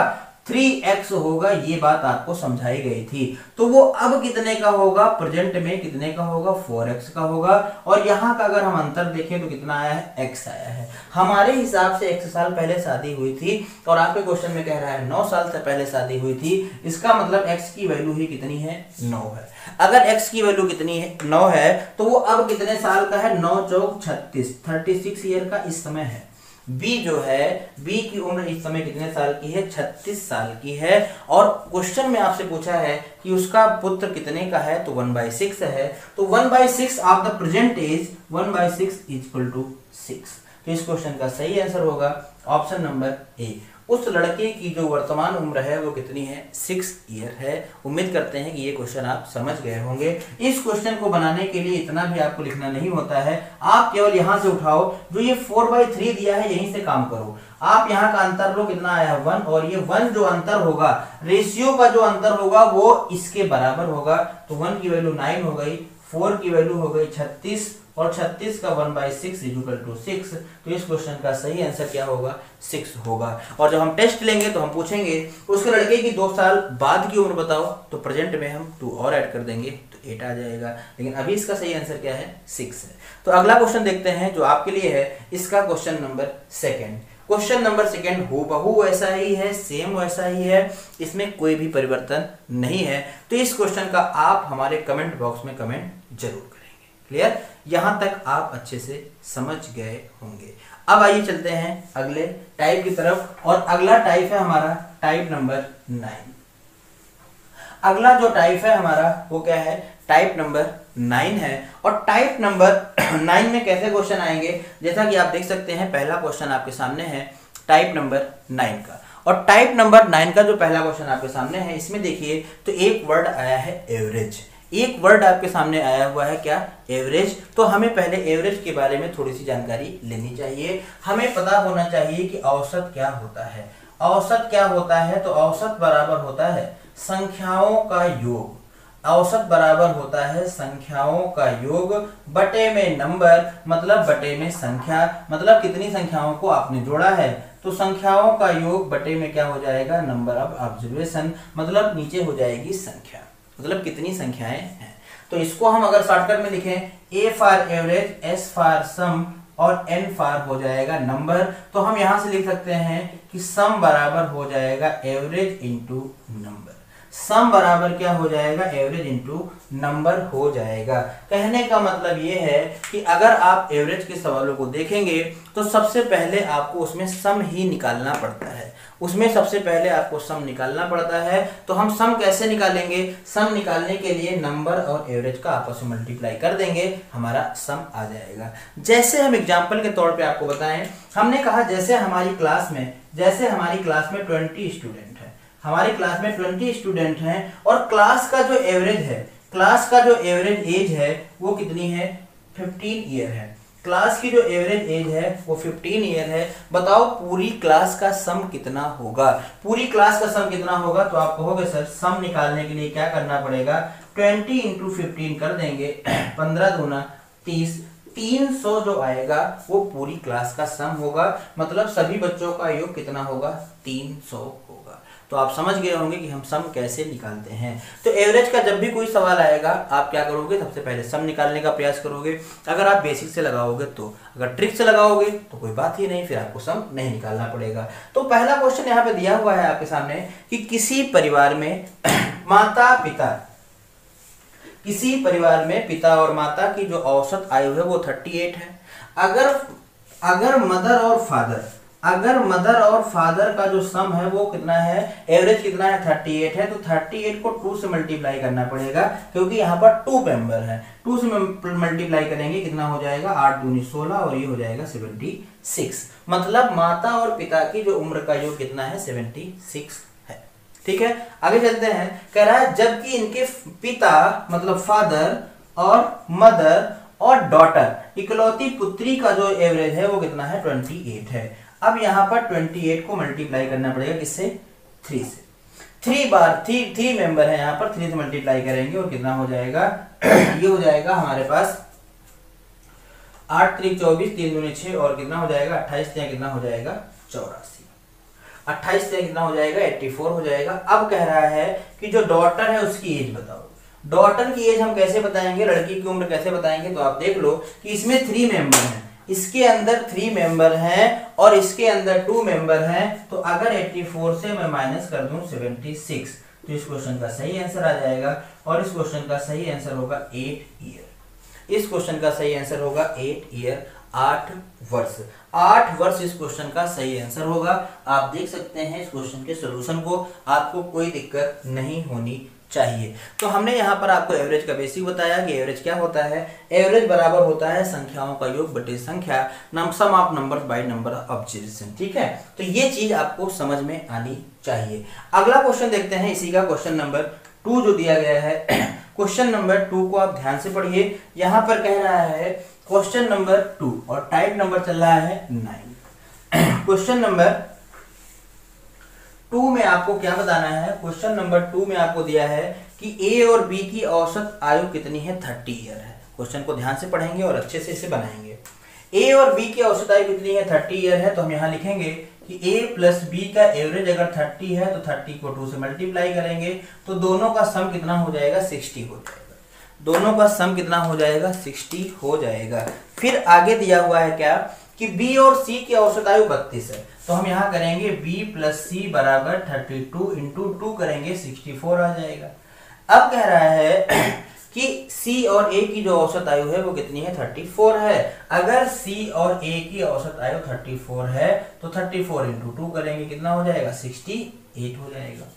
3x होगा, ये बात आपको समझाई गई थी। तो वो अब कितने का होगा, प्रेजेंट में कितने का होगा, 4x का होगा। और यहाँ का अगर हम अंतर देखें तो कितना आया है, x आया है। हमारे हिसाब से 1 साल पहले शादी हुई थी और आपके क्वेश्चन में कह रहा है 9 साल से पहले शादी हुई थी, इसका मतलब x की वैल्यू ही कितनी है, 9 है। अगर x की वैल्यू कितनी है, 9 है, तो वो अब कितने साल का है, 9 चौक 36, 36 ईयर का इस समय है। B जो है, B की उम्र इस समय कितने साल की है, 36 साल की है। और क्वेश्चन में आपसे पूछा है कि उसका पुत्र कितने का है, तो 1/6 है। तो 1/6 of the present age, 1/6 equal to 6। तो इस क्वेश्चन का सही आंसर होगा ऑप्शन नंबर ए। उस लड़के की जो वर्तमान उम्र है वो कितनी है, 6 ईयर है। उम्मीद करते हैं कि ये क्वेश्चन आप समझ गए होंगे। इस क्वेश्चन को बनाने के लिए इतना भी आपको लिखना नहीं होता है, आप केवल यहां से उठाओ, जो ये 4/3 दिया है यहीं से काम करो। आप यहाँ का अंतर लो, कितना आया है, 1, और ये 1 जो अंतर होगा, रेशियो का जो अंतर होगा वो इसके बराबर होगा। तो 1 की वैल्यू 9 हो गई, 4 की वैल्यू हो गई 36, और 36 का 1/6 इक्वल टू 6। तो इस क्वेश्चन का सही आंसर क्या होगा, 6 होगा। और जब हम टेस्ट लेंगे तो हम पूछेंगे उसके लड़के की 2 साल बाद की उम्र बताओ, तो प्रेजेंट में हम 2 और ऐड कर देंगे तो 8 आ जाएगा। लेकिन अभी इसका सही आंसर क्या है, 6 है। तो अगला क्वेश्चन देखते हैं जो आपके लिए है, इसका क्वेश्चन नंबर 2। क्वेश्चन नंबर 2 हूबहू वैसा ही है, सेम वैसा ही है, इसमें कोई भी परिवर्तन नहीं है। तो इस क्वेश्चन का आप हमारे कमेंट बॉक्स में कमेंट जरूर करेंगे। क्लियर, यहां तक आप अच्छे से समझ गए होंगे। अब आइए चलते हैं अगले टाइप की तरफ, और अगला टाइप है हमारा टाइप नंबर 9। अगला जो टाइप है हमारा वो क्या है, टाइप नंबर 9 है। और टाइप नंबर 9 में कैसे क्वेश्चन आएंगे, जैसा कि आप देख सकते हैं पहला क्वेश्चन आपके सामने है टाइप नंबर 9 का। और टाइप नंबर 9 का जो पहला क्वेश्चन आपके सामने है, इसमें देखिए तो एक वर्ड आया है एवरेज। एक वर्ड आपके सामने आया हुआ है क्या, एवरेज। तो हमें पहले एवरेज के बारे में थोड़ी सी जानकारी लेनी चाहिए। हमें पता होना चाहिए कि औसत क्या होता है। औसत क्या होता है, तो औसत बराबर होता है संख्याओं का योग। औसत बराबर होता है संख्याओं का योग बटे में नंबर, मतलब बटे में संख्या, मतलब कितनी संख्याओं को आपने जोड़ा है। तो संख्याओं का योग बटे में क्या हो जाएगा, नंबर ऑफ ऑब्जर्वेशन, मतलब नीचे हो जाएगी संख्या, मतलब कितनी संख्याएं हैं। तो इसको हम अगर शॉर्टकट में लिखें, A for average, S for sum और N फॉर हो जाएगा नंबर। तो हम यहां से लिख सकते हैं कि सम बराबर हो जाएगा एवरेज इंटू नंबर। सम बराबर क्या हो जाएगा, एवरेज इंटू नंबर हो जाएगा। कहने का मतलब ये है कि अगर आप एवरेज के सवालों को देखेंगे तो सबसे पहले आपको उसमें सम ही निकालना पड़ता है। उसमें सबसे पहले आपको सम निकालना पड़ता है। तो हम सम कैसे निकालेंगे, सम निकालने के लिए नंबर और एवरेज का आपस में मल्टीप्लाई कर देंगे, हमारा सम आ जाएगा। जैसे हम एग्जांपल के तौर पे आपको बताएं, हमने कहा जैसे हमारी क्लास में 20 स्टूडेंट है, हमारी क्लास में 20 स्टूडेंट हैं, और क्लास का जो एवरेज है, क्लास का जो एवरेज एज है वो कितनी है, 15 ईयर है। क्लास की जो एवरेज एज है वो 15 ईयर है। बताओ पूरी क्लास का सम कितना होगा, पूरी क्लास का सम कितना होगा। तो आप कहोगे सर सम निकालने के लिए क्या करना पड़ेगा, 20 इंटू 15 कर देंगे, 15 दूना 30, 300 जो आएगा वो पूरी क्लास का सम होगा, मतलब सभी बच्चों का योग कितना होगा, 300 होगा। तो आप समझ गए होंगे कि हम सम कैसे निकालते हैं। तो एवरेज का जब भी कोई सवाल आएगा आप क्या करोगे, सबसे पहले सम निकालने का प्रयास करोगे। अगर आप बेसिक से लगाओगे तो, अगर ट्रिक से लगाओगे तो कोई बात ही नहीं, फिर आपको सम नहीं निकालना पड़ेगा। तो पहला क्वेश्चन यहाँ पे दिया हुआ है आपके सामने कि किसी परिवार में पिता और माता की जो औसत आयु है वो 38 है। अगर मदर और फादर का जो सम है वो कितना है, एवरेज कितना है, 38 है। तो 38 को 2 से मल्टीप्लाई करना पड़ेगा, क्योंकि यहाँ पर 2 मेंबर है। 2 से मल्टीप्लाई करेंगे कितना हो जाएगा, 8 दूनी 16, और ये हो जाएगा 76। मतलब माता और पिता की जो उम्र का योग कितना है, 76 है। ठीक है, आगे चलते हैं। कह रहा है जबकि इनके पिता मतलब फादर और मदर और डॉटर इकलौती पुत्री का जो एवरेज है वो कितना है, 28 है। अब यहाँ पर 28 को मल्टीप्लाई करना पड़ेगा किससे, 3 से। 3 बार 3 मेंबर है यहाँ पर, 3 से मल्टीप्लाई करेंगे और कितना हो जाएगा ये हो जाएगा हमारे पास 8 3 24, 3 दूनी 6, और कितना हो जाएगा 28, कितना हो जाएगा 84। 28 से कितना हो जाएगा 84 हो जाएगा। अब कह रहा है कि जो डॉटर है उसकी एज बताओ। डॉटर की एज हम कैसे बताएंगे, लड़की की उम्र कैसे बताएंगे, तो आप देख लो कि इसमें 3 मेंबर हैं, इसके अंदर 3 मेंबर हैं और इसके अंदर 2 मेंबर हैं। तो अगर 84 से मैं माइनस कर दूं 76 तो इस क्वेश्चन का सही आंसर आ जाएगा और इस क्वेश्चन का सही आंसर होगा 8 ईयर। इस क्वेश्चन का सही आंसर होगा 8 ईयर, 8 वर्ष। 8 वर्ष इस क्वेश्चन का सही आंसर होगा। आप देख सकते हैं इस क्वेश्चन के सॉल्यूशन को, आपको कोई दिक्कत नहीं होनी चाहिए। तो हमने यहाँ पर आपको एवरेज का बेसिक बताया कि एवरेज क्या होता है। एवरेज बराबर होता है संख्याओं का योग बटे संख्या, sum of numbers by number of observation. ठीक है, तो ये चीज आपको समझ में आनी चाहिए। अगला क्वेश्चन देखते हैं, इसी का क्वेश्चन नंबर 2 जो दिया गया है। क्वेश्चन नंबर 2 को आप ध्यान से पढ़िए। यहाँ पर कह रहा है क्वेश्चन नंबर 2 और टाइप नंबर चल रहा है 9। क्वेश्चन नंबर 2 में आपको क्या बताना है। क्वेश्चन नंबर 2 में आपको दिया है कि ए और बी की औसत आयु कितनी है, 30 ईयर है। क्वेश्चन को ध्यान से पढ़ेंगे और अच्छे से इसे बनाएंगे। ए और बी की औसत आयु कितनी है, 30 ईयर है। तो हम यहाँ लिखेंगे कि ए प्लस बी का एवरेज अगर 30 है तो 30 को 2 से मल्टीप्लाई करेंगे तो दोनों का सम कितना हो जाएगा, 60 हो जाएगा। दोनों का सम कितना हो जाएगा, 60 हो जाएगा। फिर आगे दिया हुआ है क्या कि बी और सी की औसत आयु 32 है। तो हम यहाँ करेंगे b प्लस सी बराबर 32 इंटू 2 करेंगे 64 आ जाएगा। अब कह रहा है कि c और a की जो औसत आयु है वो कितनी है, 34 है। अगर c और a की औसत आयु 34 है तो 34 इंटू 2 करेंगे, कितना हो जाएगा, 68 हो जाएगा।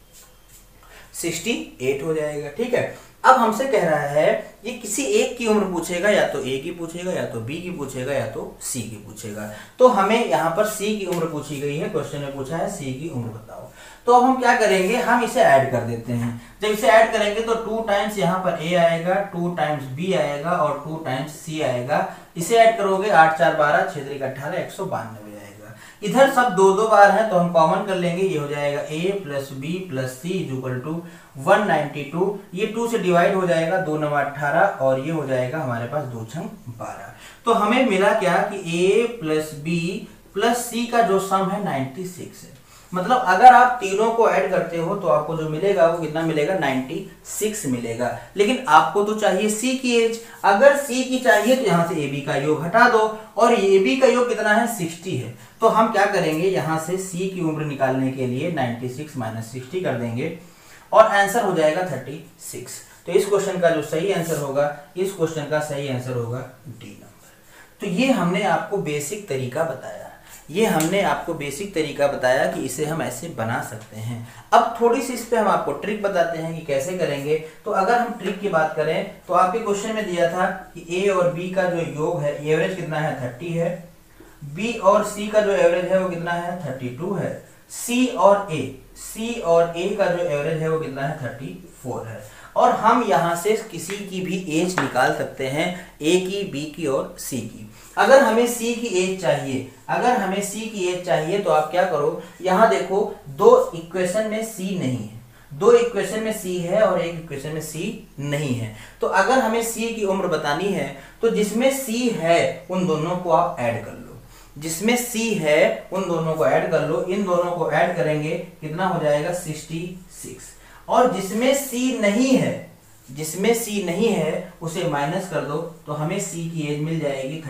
68 हो जाएगा। ठीक है, अब हमसे कह रहा है ये किसी एक की उम्र पूछेगा, या तो ए की पूछेगा, या तो बी की पूछेगा, या तो सी की पूछेगा। तो हमें यहाँ पर सी की उम्र पूछी गई है, क्वेश्चन में पूछा है सी की उम्र बताओ। तो अब हम क्या करेंगे, हम इसे ऐड कर देते हैं। जब इसे ऐड करेंगे तो 2 टाइम्स यहाँ पर ए आएगा, 2 टाइम्स बी आएगा और 2 टाइम्स सी आएगा। इसे ऐड करोगे 8 4 12 6 3 18 192 आएगा। इधर सब 2 बार है तो हम कॉमन कर लेंगे, ये हो जाएगा a plus B plus C equal to 192। ये 2 से डिवाइड हो जाएगा, 2 9 18 और ये हो जाएगा हमारे पास 2 6 12। तो हमें मिला क्या कि a plus B plus C का जो सम है 96 है। मतलब अगर आप तीनों को ऐड करते हो तो आपको जो मिलेगा वो कितना मिलेगा, 96 मिलेगा। लेकिन आपको तो चाहिए सी की एज। अगर सी की चाहिए तो यहाँ से ए बी का योग हटा दो और ए बी का योग कितना है, 60 है। तो हम क्या करेंगे, यहाँ से सी की उम्र निकालने के लिए 96 माइनस 60 कर देंगे और आंसर हो जाएगा 36। तो इस क्वेश्चन का जो सही आंसर होगा, इस क्वेश्चन का सही आंसर होगा डी नंबर। तो ये हमने आपको बेसिक तरीका बताया, ये हमने आपको बेसिक तरीका बताया कि इसे हम ऐसे बना सकते हैं। अब थोड़ी सी इस पे हम आपको ट्रिक बताते हैं कि कैसे करेंगे। तो अगर हम ट्रिक की बात करें तो आपके क्वेश्चन में दिया था कि ए और बी का जो योग है, एवरेज कितना है, 30 है। बी और सी का जो एवरेज है वो कितना है, 32 है। सी और ए का जो एवरेज है वो कितना है, 34 है। और हम यहाँ से किसी की भी एज निकाल सकते हैं, ए की, बी की और सी की। अगर हमें सी की एज चाहिए, अगर हमें सी की एज चाहिए तो आप क्या करो, यहाँ देखो 2 इक्वेशन में सी नहीं है, 2 इक्वेशन में सी है और 1 इक्वेशन में सी नहीं है। तो अगर हमें सी की उम्र बतानी है तो जिसमें सी है उन दोनों को आप ऐड कर लो, जिसमें सी है उन दोनों को ऐड कर लो। इन दोनों को ऐड करेंगे कितना हो जाएगा, 66। और जिसमें सी नहीं है, जिसमें सी नहीं है उसे माइनस कर दो तो हमें सी की एज मिल जाएगी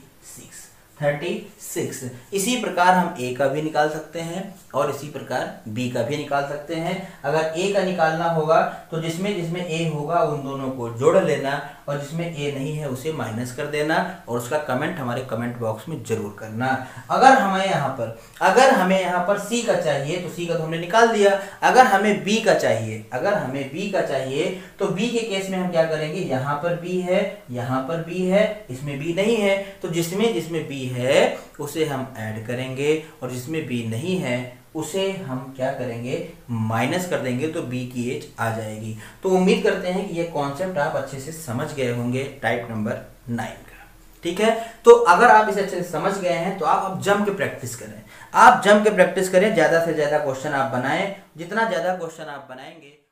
36। इसी प्रकार हम ए का भी निकाल सकते हैं और इसी प्रकार बी का भी निकाल सकते हैं। अगर ए का निकालना होगा तो जिसमें जिसमें ए होगा उन दोनों को जोड़ लेना और जिसमें ए नहीं है उसे माइनस कर देना और उसका कमेंट हमारे कमेंट बॉक्स में जरूर करना। अगर हमें यहाँ पर सी का चाहिए तो सी का तो हमने निकाल दिया। अगर हमें बी का चाहिए तो बी के केस में हम क्या करेंगे, यहाँ पर बी है, यहाँ पर बी है, इसमें बी नहीं है तो जिसमें जिसमें बी है उसे हम ऐड करेंगे और जिसमें बी नहीं है उसे हम क्या करेंगे, माइनस कर देंगे तो बी की एज आ जाएगी। तो उम्मीद करते हैं कि ये कॉन्सेप्ट आप अच्छे से समझ गए होंगे टाइप नंबर 9 का। ठीक है, तो अगर आप इसे अच्छे से समझ गए हैं तो आप अब जम के प्रैक्टिस करें, ज्यादा से ज्यादा क्वेश्चन आप बनाएं। जितना ज्यादा क्वेश्चन आप बनाएंगे